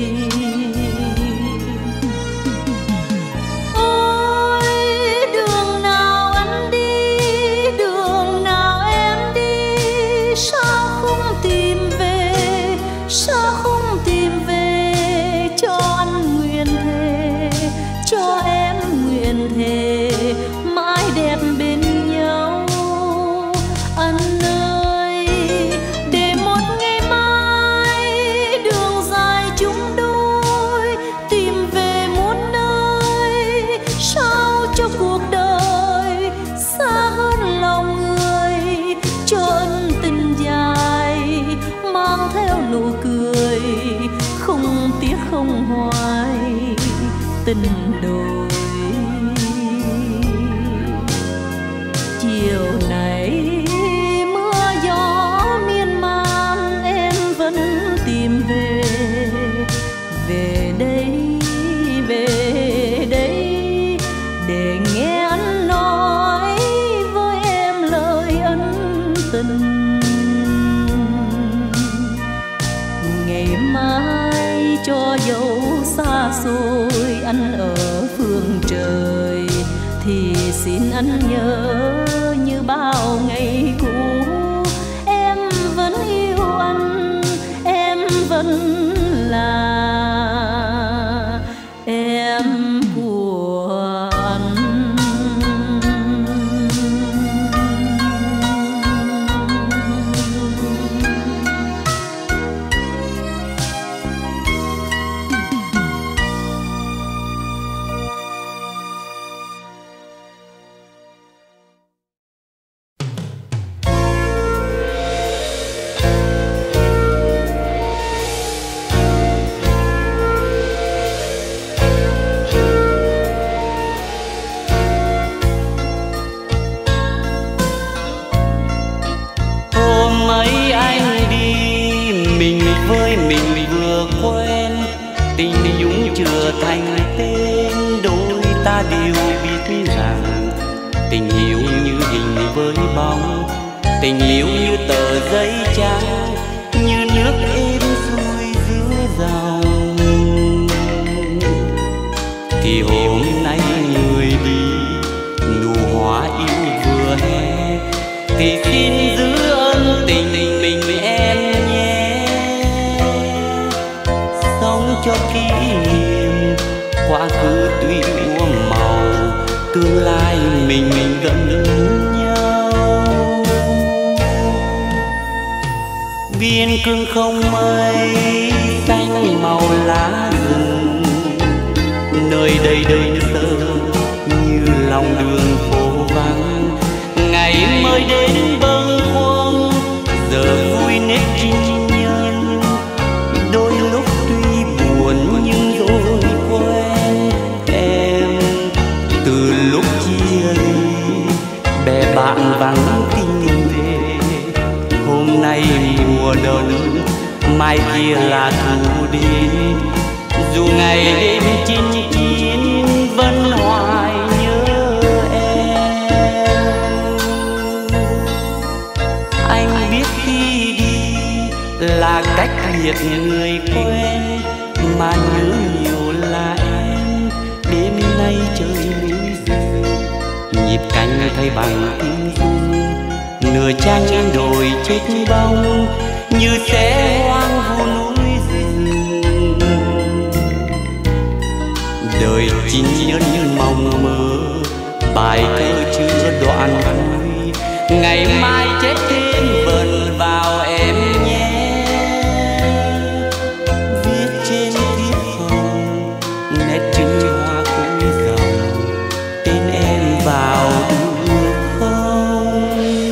Ôi đường nào anh đi, đường nào em đi, sao không tìm về, sao không tìm về? Cho anh nguyện thề, cho em nguyện thề, mãi đẹp bên nhau. Anh ơi, để một ngày mai đường dài chúng đôi, tìm về muôn nơi, sao cho cuộc đời xa hơn lòng người. Cho ân tình dài mang theo nụ cười, không tiếc không hoài tình đôi. Chiều nay mưa gió miên man, em vẫn tìm về. Về đây, về đây, để nghe anh nói với em lời ân tình. Ngày mai cho dẫu xa xôi anh ở phương trời, thì xin anh nhớ như bao ngày cũ. Em vẫn yêu anh, em vẫn là em của anh. thành tên, đôi ta đều biết rằng tình yêu như hình với bóng, Tình yêu như tờ giấy trắng, như nước êm xuôi giữa dòng. Thì hôm nay người đi, nụ hoa yêu vừa hè, thì xin giữ ân tình mình em nhé. Sống cho kỷ niệm, quá khứ tuy muôn màu, tương lai mình gần nhau. Biên cương không mây, xanh màu lá rừng, nơi đây đơn sơ như lòng đường phố vắng. Ngày mới đến bâng khuâng, giờ vui nét trinh nhân. Đôi lúc tuy buồn nhưng rồi quen em. Từ lúc chia ly, bè bạn vắng tình về. Hôm nay mùa đông, mai kia là thu đến. Dù ngày đêm chinh chiến, vẫn hoài nhớ em. Anh biết khi đi là cách liệt người quen, mà nhớ nhiều là em. Đêm nay trời núi rừng, nhịp cánh thay bằng tiếng rung. Nửa trang ngang đồi chết bóng, như sẽ hoang vu núi rừng. Đời chính nhân mong mơ, bài thơ chưa đoạn vui. Ngày mai chết thêm vần vào em nhé. Viết trên thiếp hồng, nét chữ hoa cuối dòng, tên em vào được không?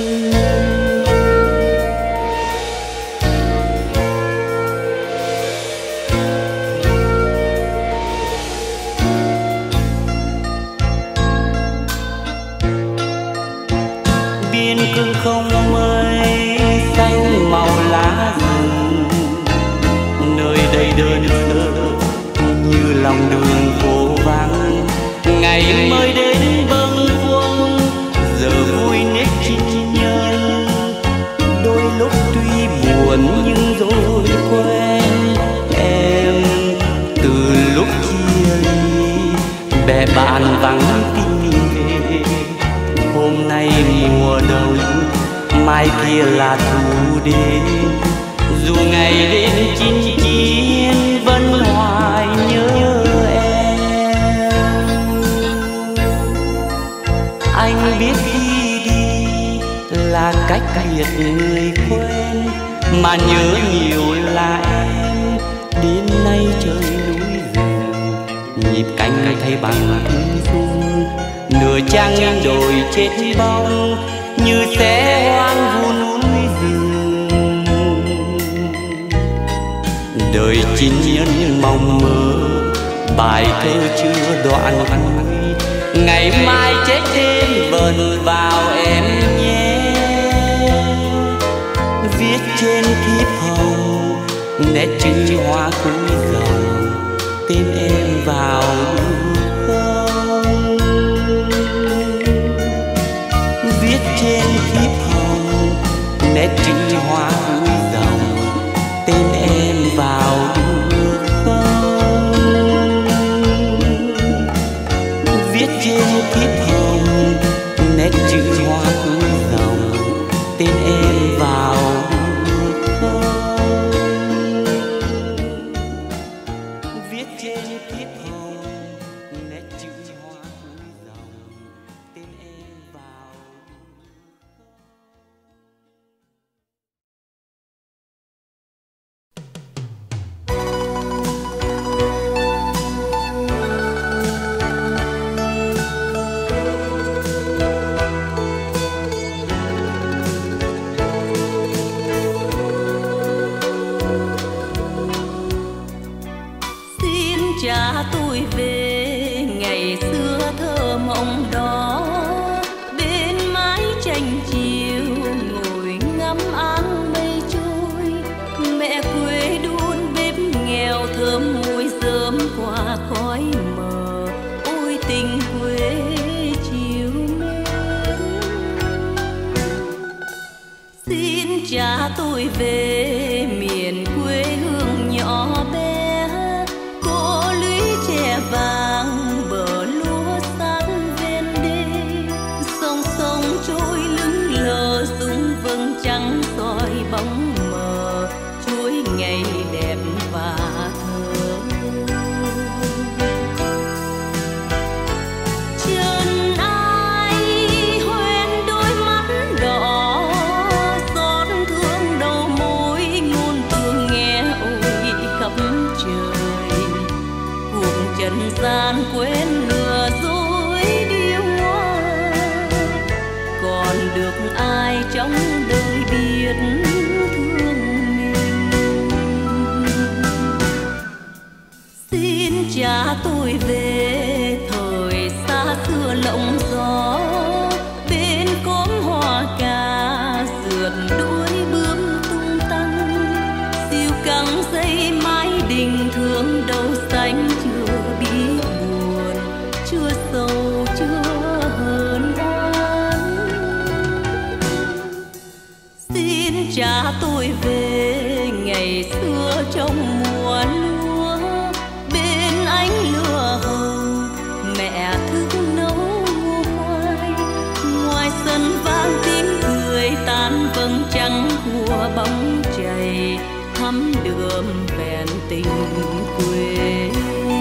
Biên cương không mây, xanh màu lá rừng, nơi đây đơn sơ như lòng đường phố vắng. Ngày mới đến bâng khuâng, giờ vui nét trinh nhân. Đôi lúc tuy buồn nhưng rồi quen em. Từ lúc chia ly, bè bạn vắng tin về. Hôm nay mùa đông, mai kia là thu đến. Dù ngày đêm chinh chiến, vẫn hoài nhớ em. Anh biết khi đi là cách liệt người quen, mà nhớ nhiều là em. Đêm nay trời núi rừng, nhịp cánh thay bằng tiếng rung. Nửa trang ngang đồi chết bóng, như sẽ hoang vu núi rừng. Đời chính nhân mong mơ, bài thơ chưa đoạn vui. Ngày mai chết thêm vần vào em nhé. Viết trên thiếp hồng, nét chữ hoa cuối dòng, tên em vào được không? Viết trên thiếp hồng, nét chữ hoa cuối dòng, tên em vào được không? Viết trên thiếp hồng, nét chữ hoa cuối dòng, tên em vào được không? Viết trên thiếp hồng, nét chữ hoa cuối dòng, tên em vào. tôi về miền quê hương nhỏ bé, cô lũy tre vàng bờ lúa sát ven đê, sông sông trôi lững lờ rung vầng trắng soi bóng mờ chuối ngày đẹp và thơ. Chân ai hoen đôi mắt đỏ, xót thương đầu môi ngôn từ nghe ôi khắp trời. Cuộc trần gian quên lừa dối điêu ngoa, còn được ai trong đời biết thương mình. Xin cha tôi về thời xa xưa lộng gió, bên cốm hoa cà rượt đuôi bướm tung tăng, siêu căng dây mái đình thương đầu xanh chưa biết buồn, chưa sầu chưa hờn oán. Xin cha tôi về ngày xưa trong mùa lúa, bên ánh lửa hồng mẹ thức nấu ngô khoai, ngoài sân vang tiếng cười tan vầng trắng của bóng chày, thắm đượm vẹn tình quê.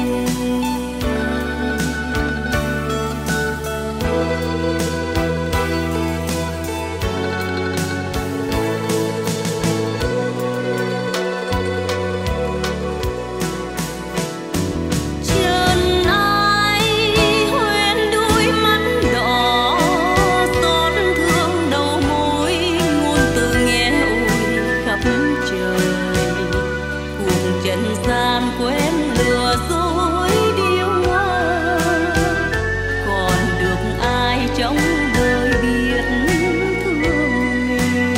Chân ai hoen đôi mắt đỏ, xót thương đầu môi ngôn từ nghe ôi khắp trời. Cuộc trần gian quen lừa dối điêu ngoa, còn được ai trong đời biết thương mình.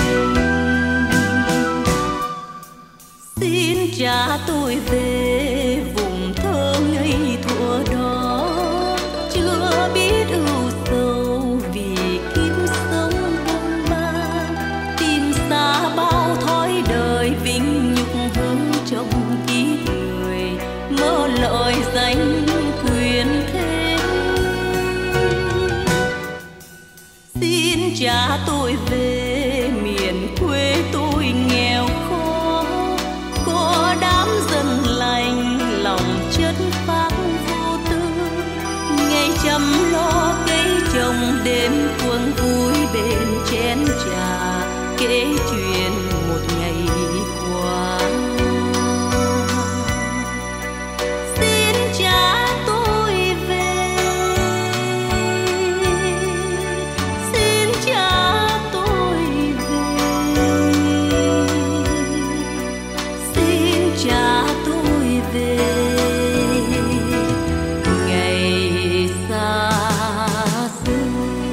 Xin cha tôi về vùng thơ ngây thuở đó, chưa biết ưu sầu vì kiếp sống bôn ba, tìm xa bao thói đời vinh nhục hướng trong kiếp người, mơ lời danh quyền thế. Xin cha tôi về miền quê tôi nghèo khó, có đám dân lành lòng chất phác vô tư, ngày chăm lo cây trồng đêm cuồng vui bên chén trà, kể chuyện một ngày qua. Xin cha tôi về, xin cha tôi về, xin cha tôi về ngày xa xưa.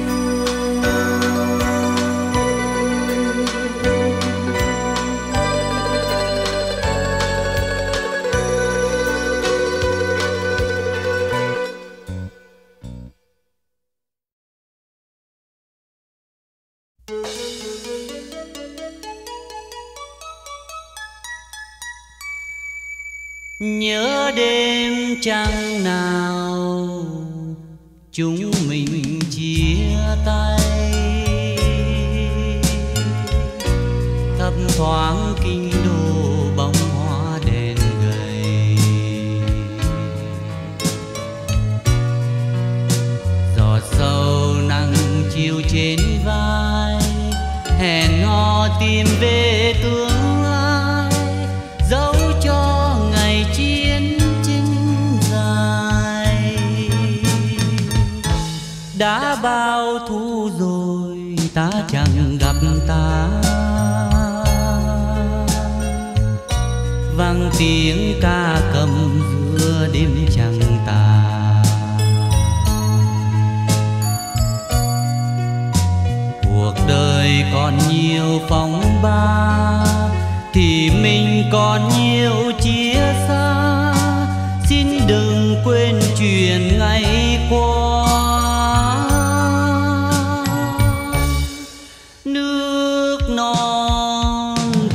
Nhớ đêm trăng nào chúng mình chia tay, thấp thoáng kinh đô bóng hoa đèn gầy, giọt sâu nắng chiều trên vai, hẹn hò tìm về tương lai, dẫu cho ngày chiến tranh dài. Đã bao thu rồi ta chẳng gặp ta, vang tiếng ca cầm giữa đêm trăng tà. Cuộc đời còn nhiều phong ba, thì mình còn nhiều chia xa. Xin đừng quên chuyện ngày qua. Nước non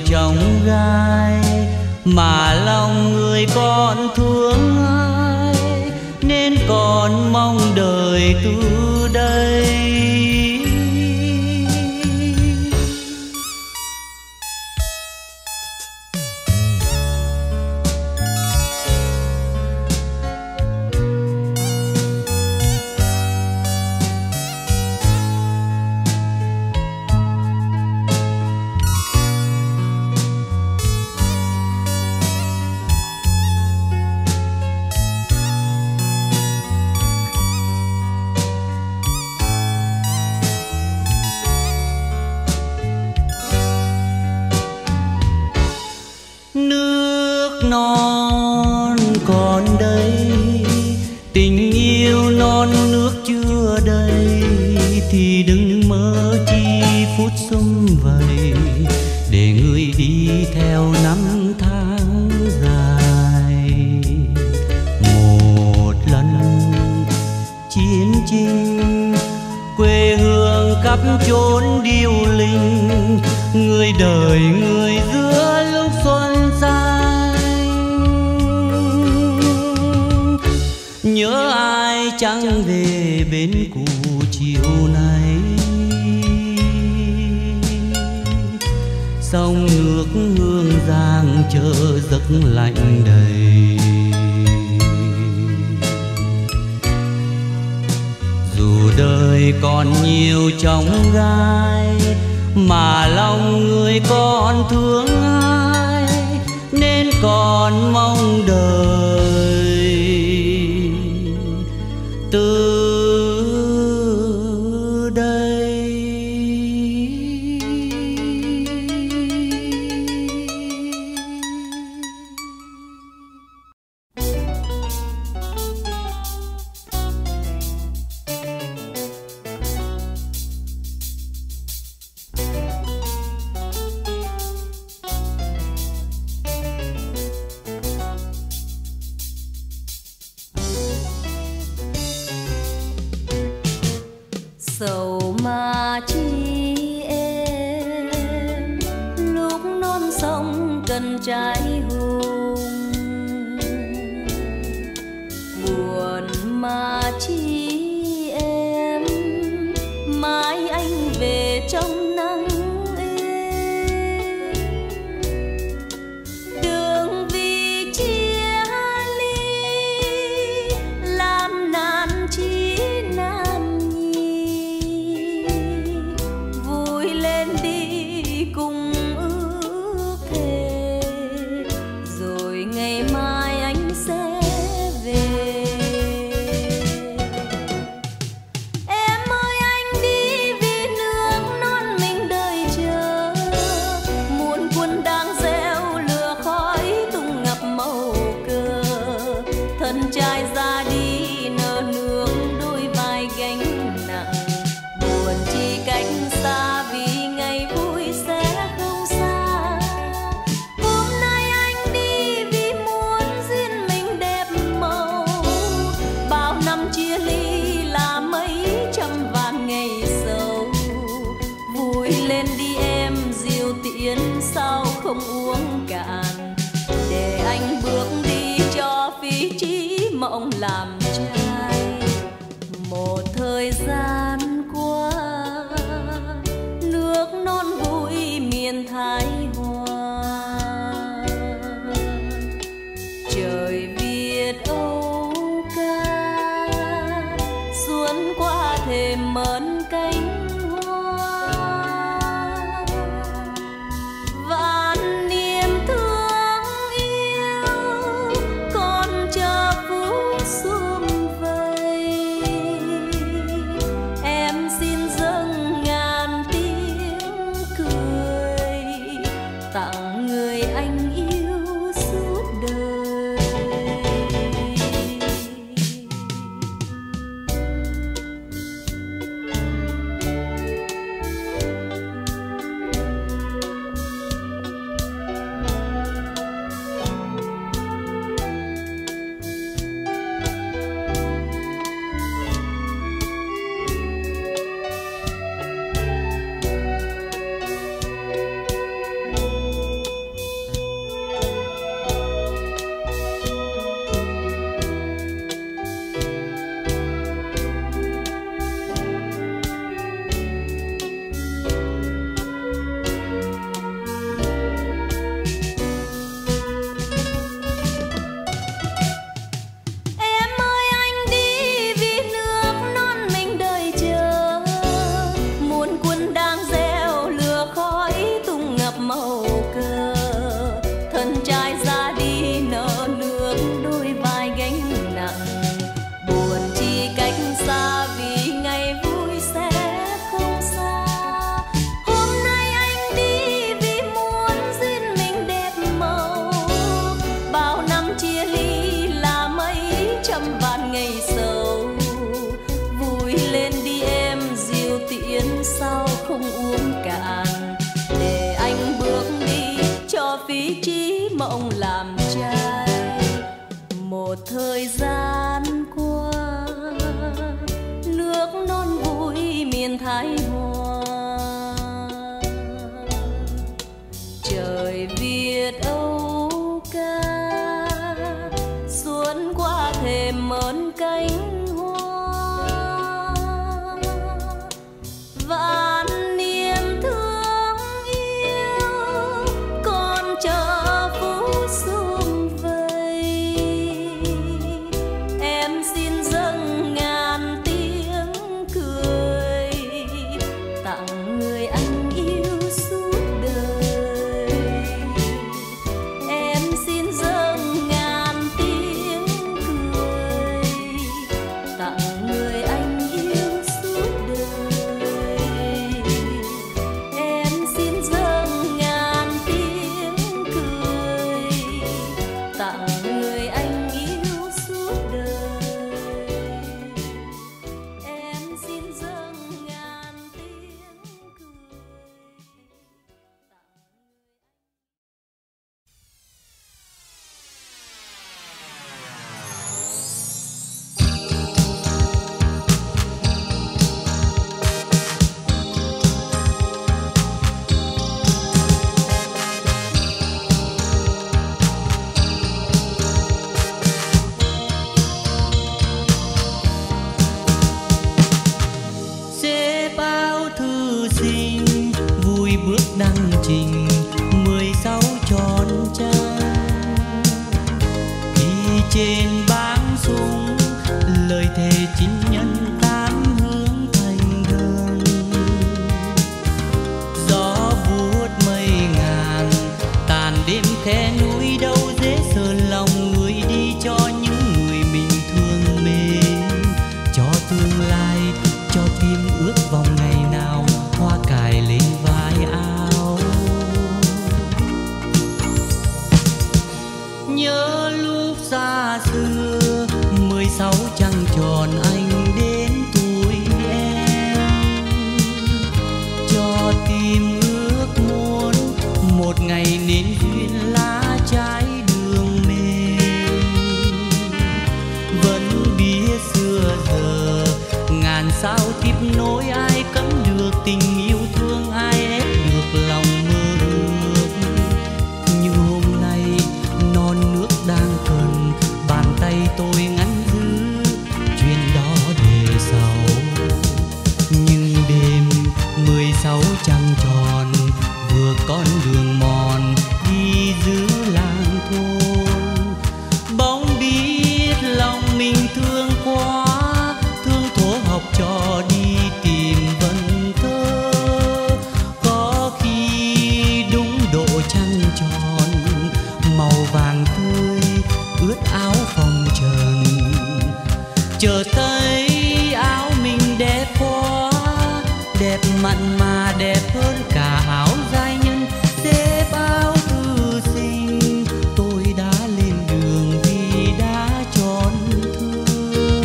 chông gai, mà lòng người còn thương ai, nên còn mong đời từ đây. Non còn đây, tình yêu non nước chưa đầy, thì đừng mơ chi phút sum vầy, để người đi theo năm tháng dài. Một lần chiến chinh, quê hương khắp chốn điêu linh, người đời người giữa lúc xuân sang. Nhớ ai chẳng về bên cũ chiều nay, sông nước hương giang chờ giấc lạnh đầy. Dù đời còn nhiều chông gai, mà lòng người còn thương ai, nên còn mong đời từ đây. Sầu mà chi em, lúc non sông cần trái hùng. Buồn mà chi em, mai anh về trong nắng êm. Đường vì chia ly, làm nạn chi nan nhi. Vui lên đi cùng ước thề, rồi ngày mai anh sẽ về. Em ơi anh đi vì nước non mình đợi chờ, muôn quân đang gieo lửa khói tung ngập màu cờ. Thân trai ra đi nợ nương đôi vai gánh nặng, buồn chi cách xa vì ngày vui sẽ không xa. Hôm nay anh đi vì muốn duyên mình đẹp màu, bao năm chia ly là mấy trăm vạn ngày sầu. Vui lên đi em diệu tiễn sao không uống cạn, để anh bước đi cho phí chí mộng làm trai. Một thời gian qua, nước non vui miền Thái Hòa. Trời Việt Âu ca, xuân qua thềm mơn cánh hoa. Vạn niềm thương yêu còn chờ phút sum chia ly là mấy trăm vạn ngày sầu. Vui lên đi em, rượu tiễn sao không uống cạn, để anh bước đi cho phí chí mộng làm trai. Một thời gian qua, nước non vui miền Thái Hòa, trời Việt Âu ca xuân qua thềm mơn cánh hoa. Vạn niềm thương yêu còn chờ phút sum vầy. Em xin dâng ngàn tiếng cười tặng người anh yêu suốt đời. Em xin dâng ngàn tiếng cười tặng người anh yêu suốt đời. Em xin dâng ngàn tiếng cười tặng người anh yêu suốt đời. Em xin dâng ngàn tiếng cười. Xếp áo thư sinh vui bước đăng trình 16 tròn trang. Ghi trên báng súng lời thề chính nhân 8 hướng thành đơn. Gió buốt mây ngàn tàn đêm khe núi, đâu dễ sờ lòng người đi cho những người mình thương mến. Cho tương lai, cho tim ước vòng ngày nào hoa cài lên vai áo. Nhớ lúc xa xưa 16 trăng tròn anh đến tuổi em, cho tim ước muốn một ngày nên duyên lá trái đường mềm. Vẫn biết xưa giờ ngàn sao tiếp nối, ai cấm được tình yêu thương, ai ép được lòng mơ ước. Nhưng hôm nay non nước đang cần, bàn tay tôi ngăn giữ chuyện đó để sau. Nhưng đêm 16 trăng tròn vừa con đường mòn đi giữ làng thôn. Bỗng biết lòng mình thương quá, thương thổ học trò đi tìm vần thơ. Có khi đúng độ trăng tròn màu vàng tươi ướt áo phòng trần. Chờ thấy áo mình đẹp quá, đẹp mặn mà đẹp hơn cả áo giai nhân. Xếp áo thư sinh tôi đã lên đường vì đã tròn thương.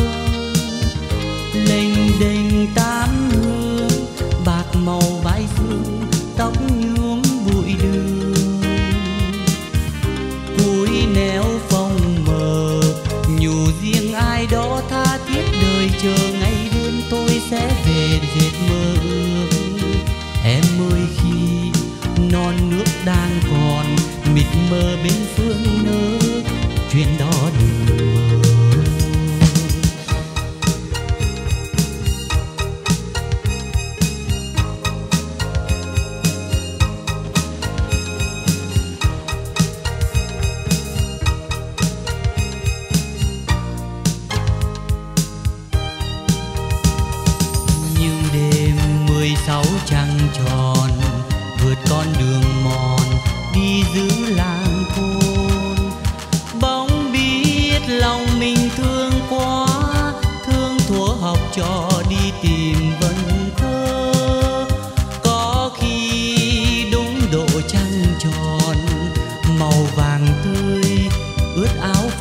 Lênh đênh 8 hướng bạc màu vai xương, tóc nhuốm bụi đường. Cuối nẻo phong mờ nhủ riêng ai đó tha thiết đời chờ ngày đêm tôi sẽ về dệt mơ ước. Em ơi khi non nước đang còn mịt mờ bên phương nước, chuyện đó đừng mơ. Nhưng đêm 16 trăng tròn vượt con đường mòn đi giữ làng thôn. Bỗng biết lòng mình thương quá, thương thuở học trò đi tìm vần thơ. Có khi đúng độ trăng tròn màu vàng tươi ướt áo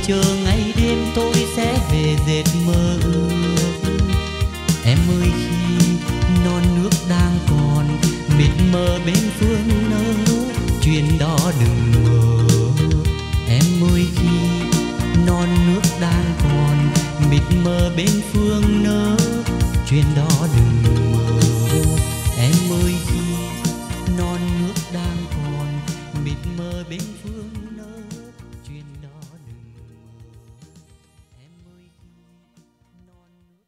chờ ngày đêm tôi sẽ về dệt mơ ước. Em ơi khi non nước đang còn mịt mờ bên phương nỡ, chuyện đó đừng ngờ. Em ơi khi non nước đang còn mịt mờ bên phương nỡ, chuyện đó đừng mơ. Em ơi khi non nước đang còn mịt mờ bên phương nỡ, chuyện đó đừng mơ. Em ơi khi non nước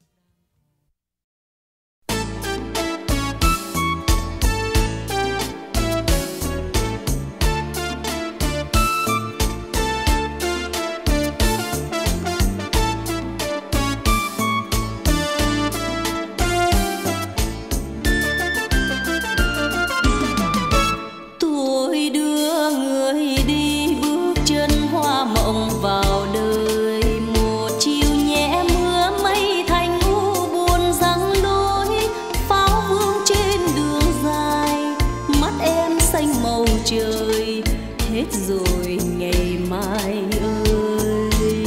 trời hết rồi ngày mai ơi.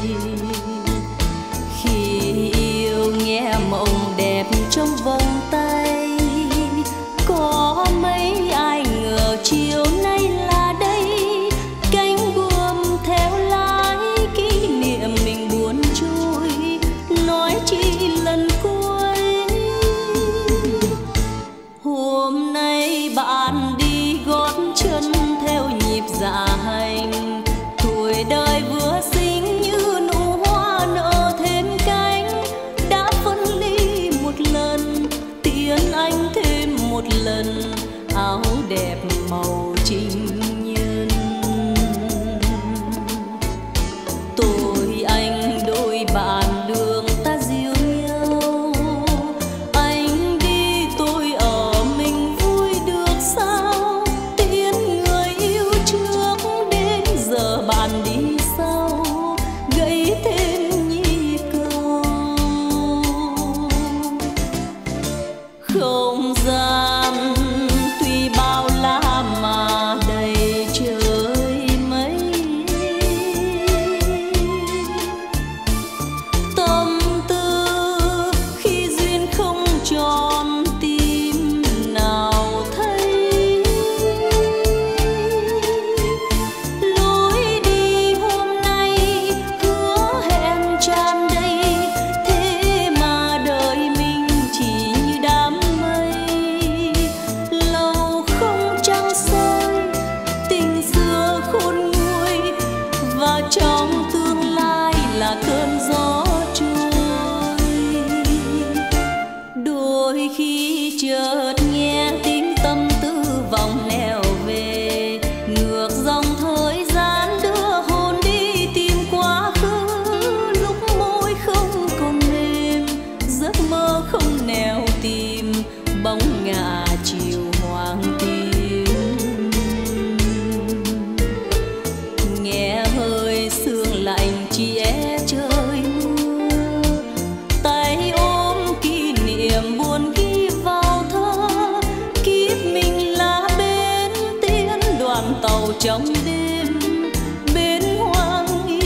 Khi yêu nghe mộng đẹp trong vòng tay, có mấy ai ngờ chiều nay là đây. Cánh buồm theo lái kỷ niệm mình buồn trôi, nói chi lần cuối. Hôm nay bạn đi gót chân theo nhịp dạ hành, tuổi đời vừa xinh như nụ hoa nở thêm cánh. Đã phân ly một lần, tiễn anh thêm một lần, áo đẹp màu trinh nhân. Tôi anh đôi bạn đường ta dìu nhau, anh đi tôi ở mình vui được sao. Tiễn người yêu trước đến giờ bạn đi sau, gãy thêm nhịp cầu. Không gian tuy bao la mà đầy trời mây, tâm tư khi duyên không tròn tim nào thấy. Lối đi hôm nay hứa hẹn tràn đầy, thế mà đời mình chỉ như đám mây. Lâu không trăng soi, tình xưa khôn nguôi, và trong tương lai là cơn gió trôi. Đôi khi chợt nghe tiếng tâm tư vòng neo về, ngược dòng thời gian đưa hồn đi tìm quá khứ. Lúc môi không còn mềm, giấc mơ không nẻo tìm, bóng ngả chiều hoàng tím. Nghe hơi sương lạnh chỉ e trời mưa, tay ôm kỷ niệm buồn ghi vào thơ. Kiếp mình là bến tiễn đoàn tàu trong đêm, bến hoang im.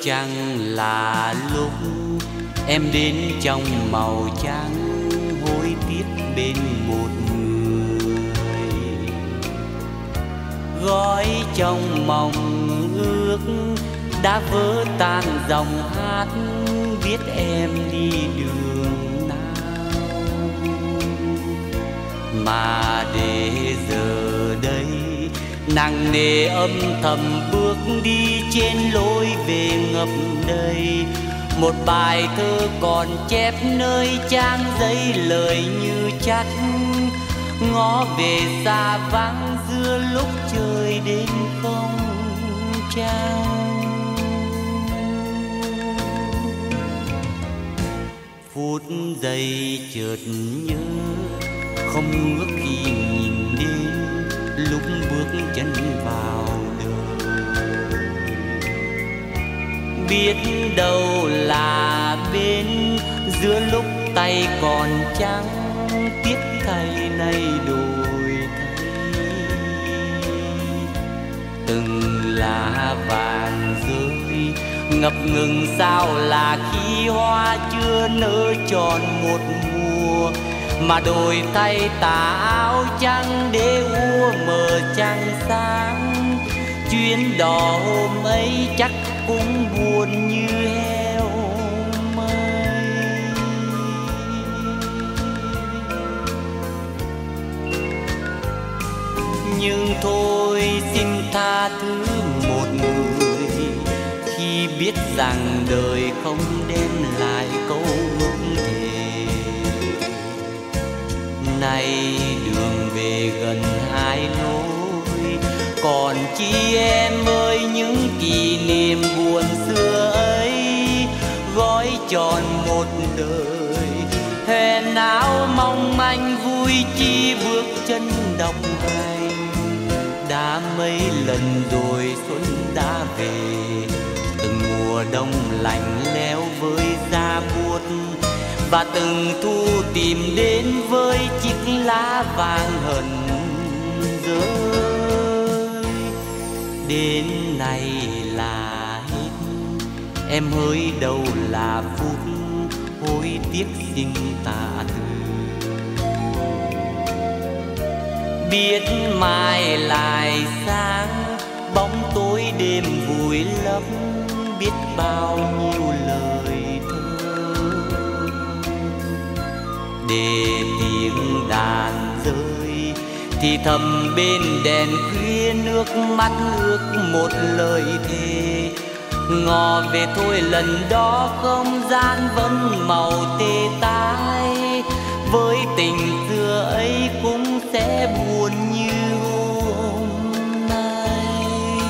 chẳng là lúc em đến trong màu trắng, hối tiếc bên một người. Gói trong mong ước đã vỡ tan dòng hát, biết em đi đường nào. Mà để giờ đây nặng nề âm thầm bước đi trên lối về ngập đầy. Một bài thơ còn chép nơi trang giấy lời như chắt, ngó về xa vắng giữa lúc trời đêm không trăng. Phút giây chợt nhớ không ước khi nhìn đến lúc bước chân vào đời. Biết đâu là bên giữa lúc tay còn trắng, tiếc thay nay đổi thay. Từng lá vàng rơi ngập ngừng sao là khi hoa chưa nở tròn một mùa, mà đổi thay tà áo trắng để úa mờ trăng sáng. Chuyến đò hôm ấy chắc cũng buồn như heo mây. Nhưng thôi xin tha thứ một người khi biết rằng đời không đem lại câu ước thề. Nay đường về gần hai lối, còn chi em ơi những kỷ niệm buồn xưa ấy. Gói tròn một đời hẹn áo mong manh, vui chi bước chân độc hành. Đã mấy lần rồi xuân đã về, từng mùa đông lạnh lẽo với da buốt, và từng thu tìm đến với chiếc lá vàng hờn rơi. Đến nay là hết, em hỡi đâu là phút hối tiếc xin tạ từ. Biết mai lại sáng, bóng tối đêm vùi lấp, biết bao nhiêu lời thơ. Để tiếng đàn rơi thì thầm bên đèn khuya, nước mắt ước một lời thề. Ngỏ về thôi lần đó không gian vẫn màu tê tái, với tình xưa ấy cũng sẽ buồn như hôm nay.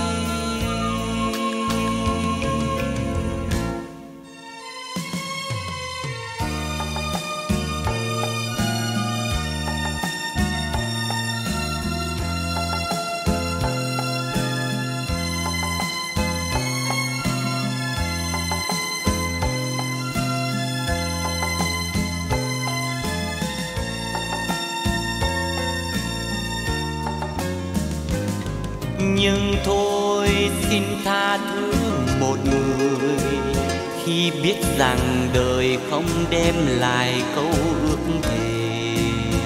Nhưng thôi xin tha thứ một người khi biết rằng đời không đem lại câu ước thề.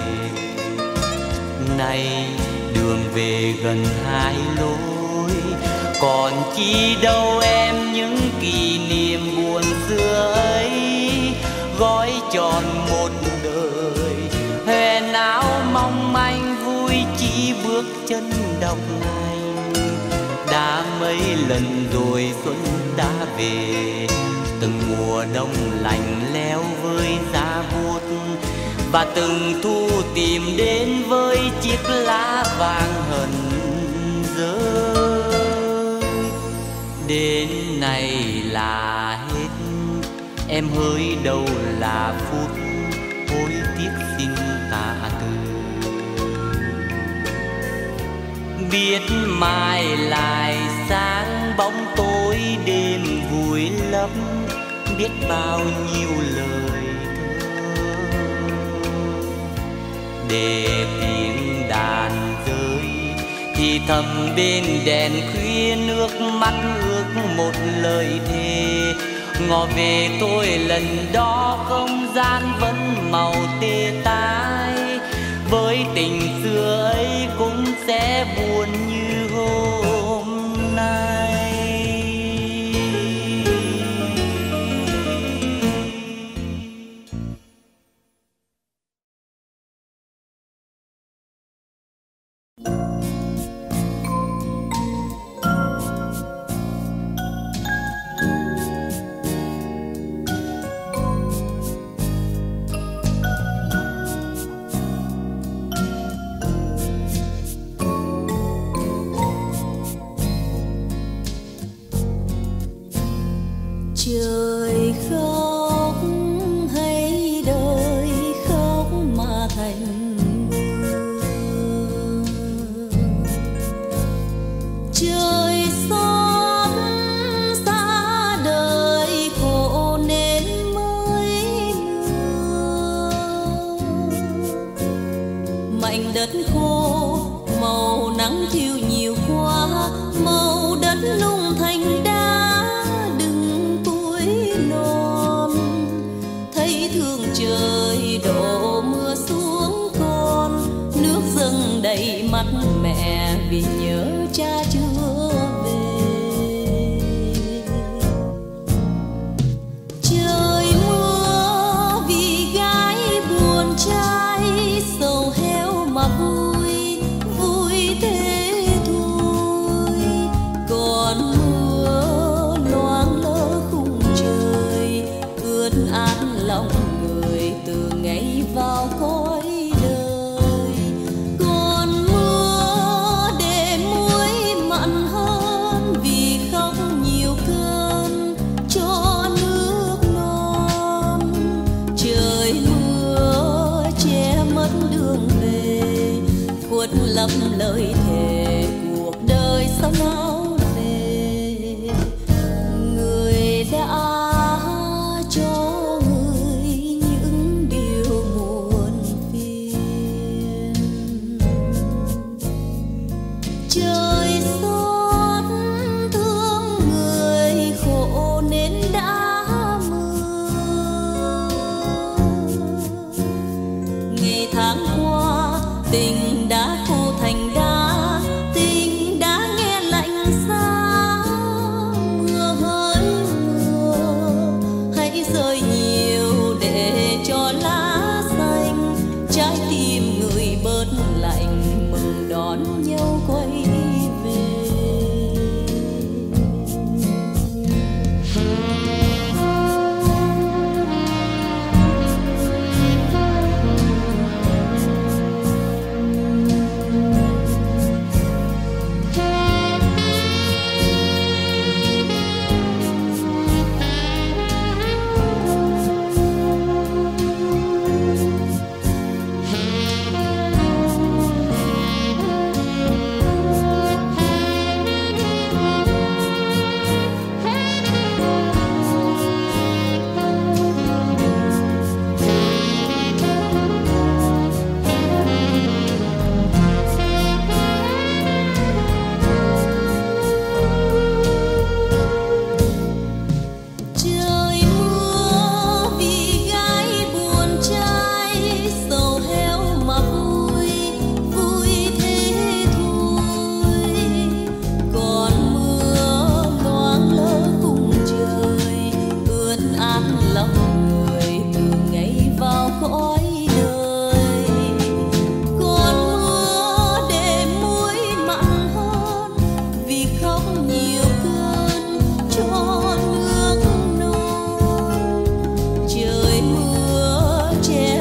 Nay đường về gần hai lối, còn chi đâu em những kỷ niệm buồn xưa ấy. Gói tròn một đời hẹn áo mong manh, vui chỉ bước chân độc hành. Đã mấy lần rồi xuân đã về, từng mùa đông lạnh lẽo với giá buốt, và từng thu tìm đến với chiếc lá vàng hờn rơi. Đến nay là hết, em hỡi đâu là phút hối tiếc xin tạ từ. Biết mai lại sáng, bóng tối đêm vùi lấp, biết bao nhiêu lời thơ. Để tiếng đàn rơi thì thầm bên đèn khuya, nước mắt ước một lời thề. Ngỏ về tôi lần đó không gian vẫn màu tê tái, với tình xưa ấy cũng sẽ buồn như hôm nay. Trời khóc hay đời khóc mà thành mưa, trời xót xa đời khổ nên mới mưa. Mảnh đất khô màu nắng thiêu nhiều quá, màu đất lung thành đá trời đổ mưa xuống con, nước dâng đầy mắt mẹ vì nhớ cha chưa về. Trời mưa vì gái buồn trai, sầu héo mà vui vui thế thôi. Còn mưa loang lỡ khung trời, ướt át lòng từ ngày vào cõi đời. Còn mưa để muối mặn hơn, vì khóc nhiều cơn cho nước non. Trời mưa che mất đường về, khuất lấp lời thề cuộc đời sau nào về. Người đã trời xót thương người khổ nên đã mưa. Ngày tháng qua tình đã khô thành đá, tình đã nghe lạnh giá. Mưa hỡi mưa hãy rơi nhiều để cho lá xanh, trái tim người bớt lạnh mừng đón nhau quay về.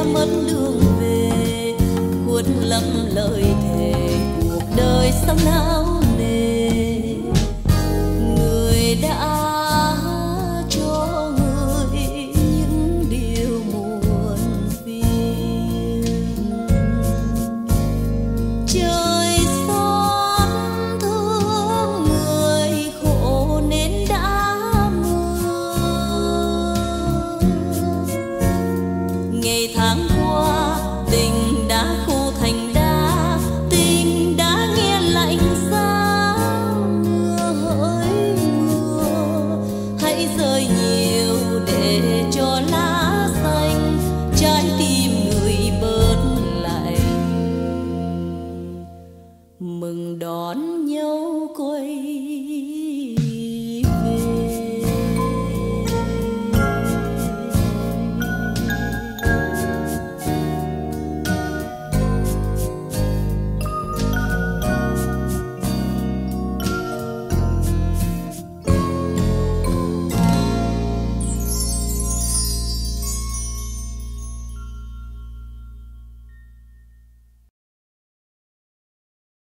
lời thề cuộc đời sau nào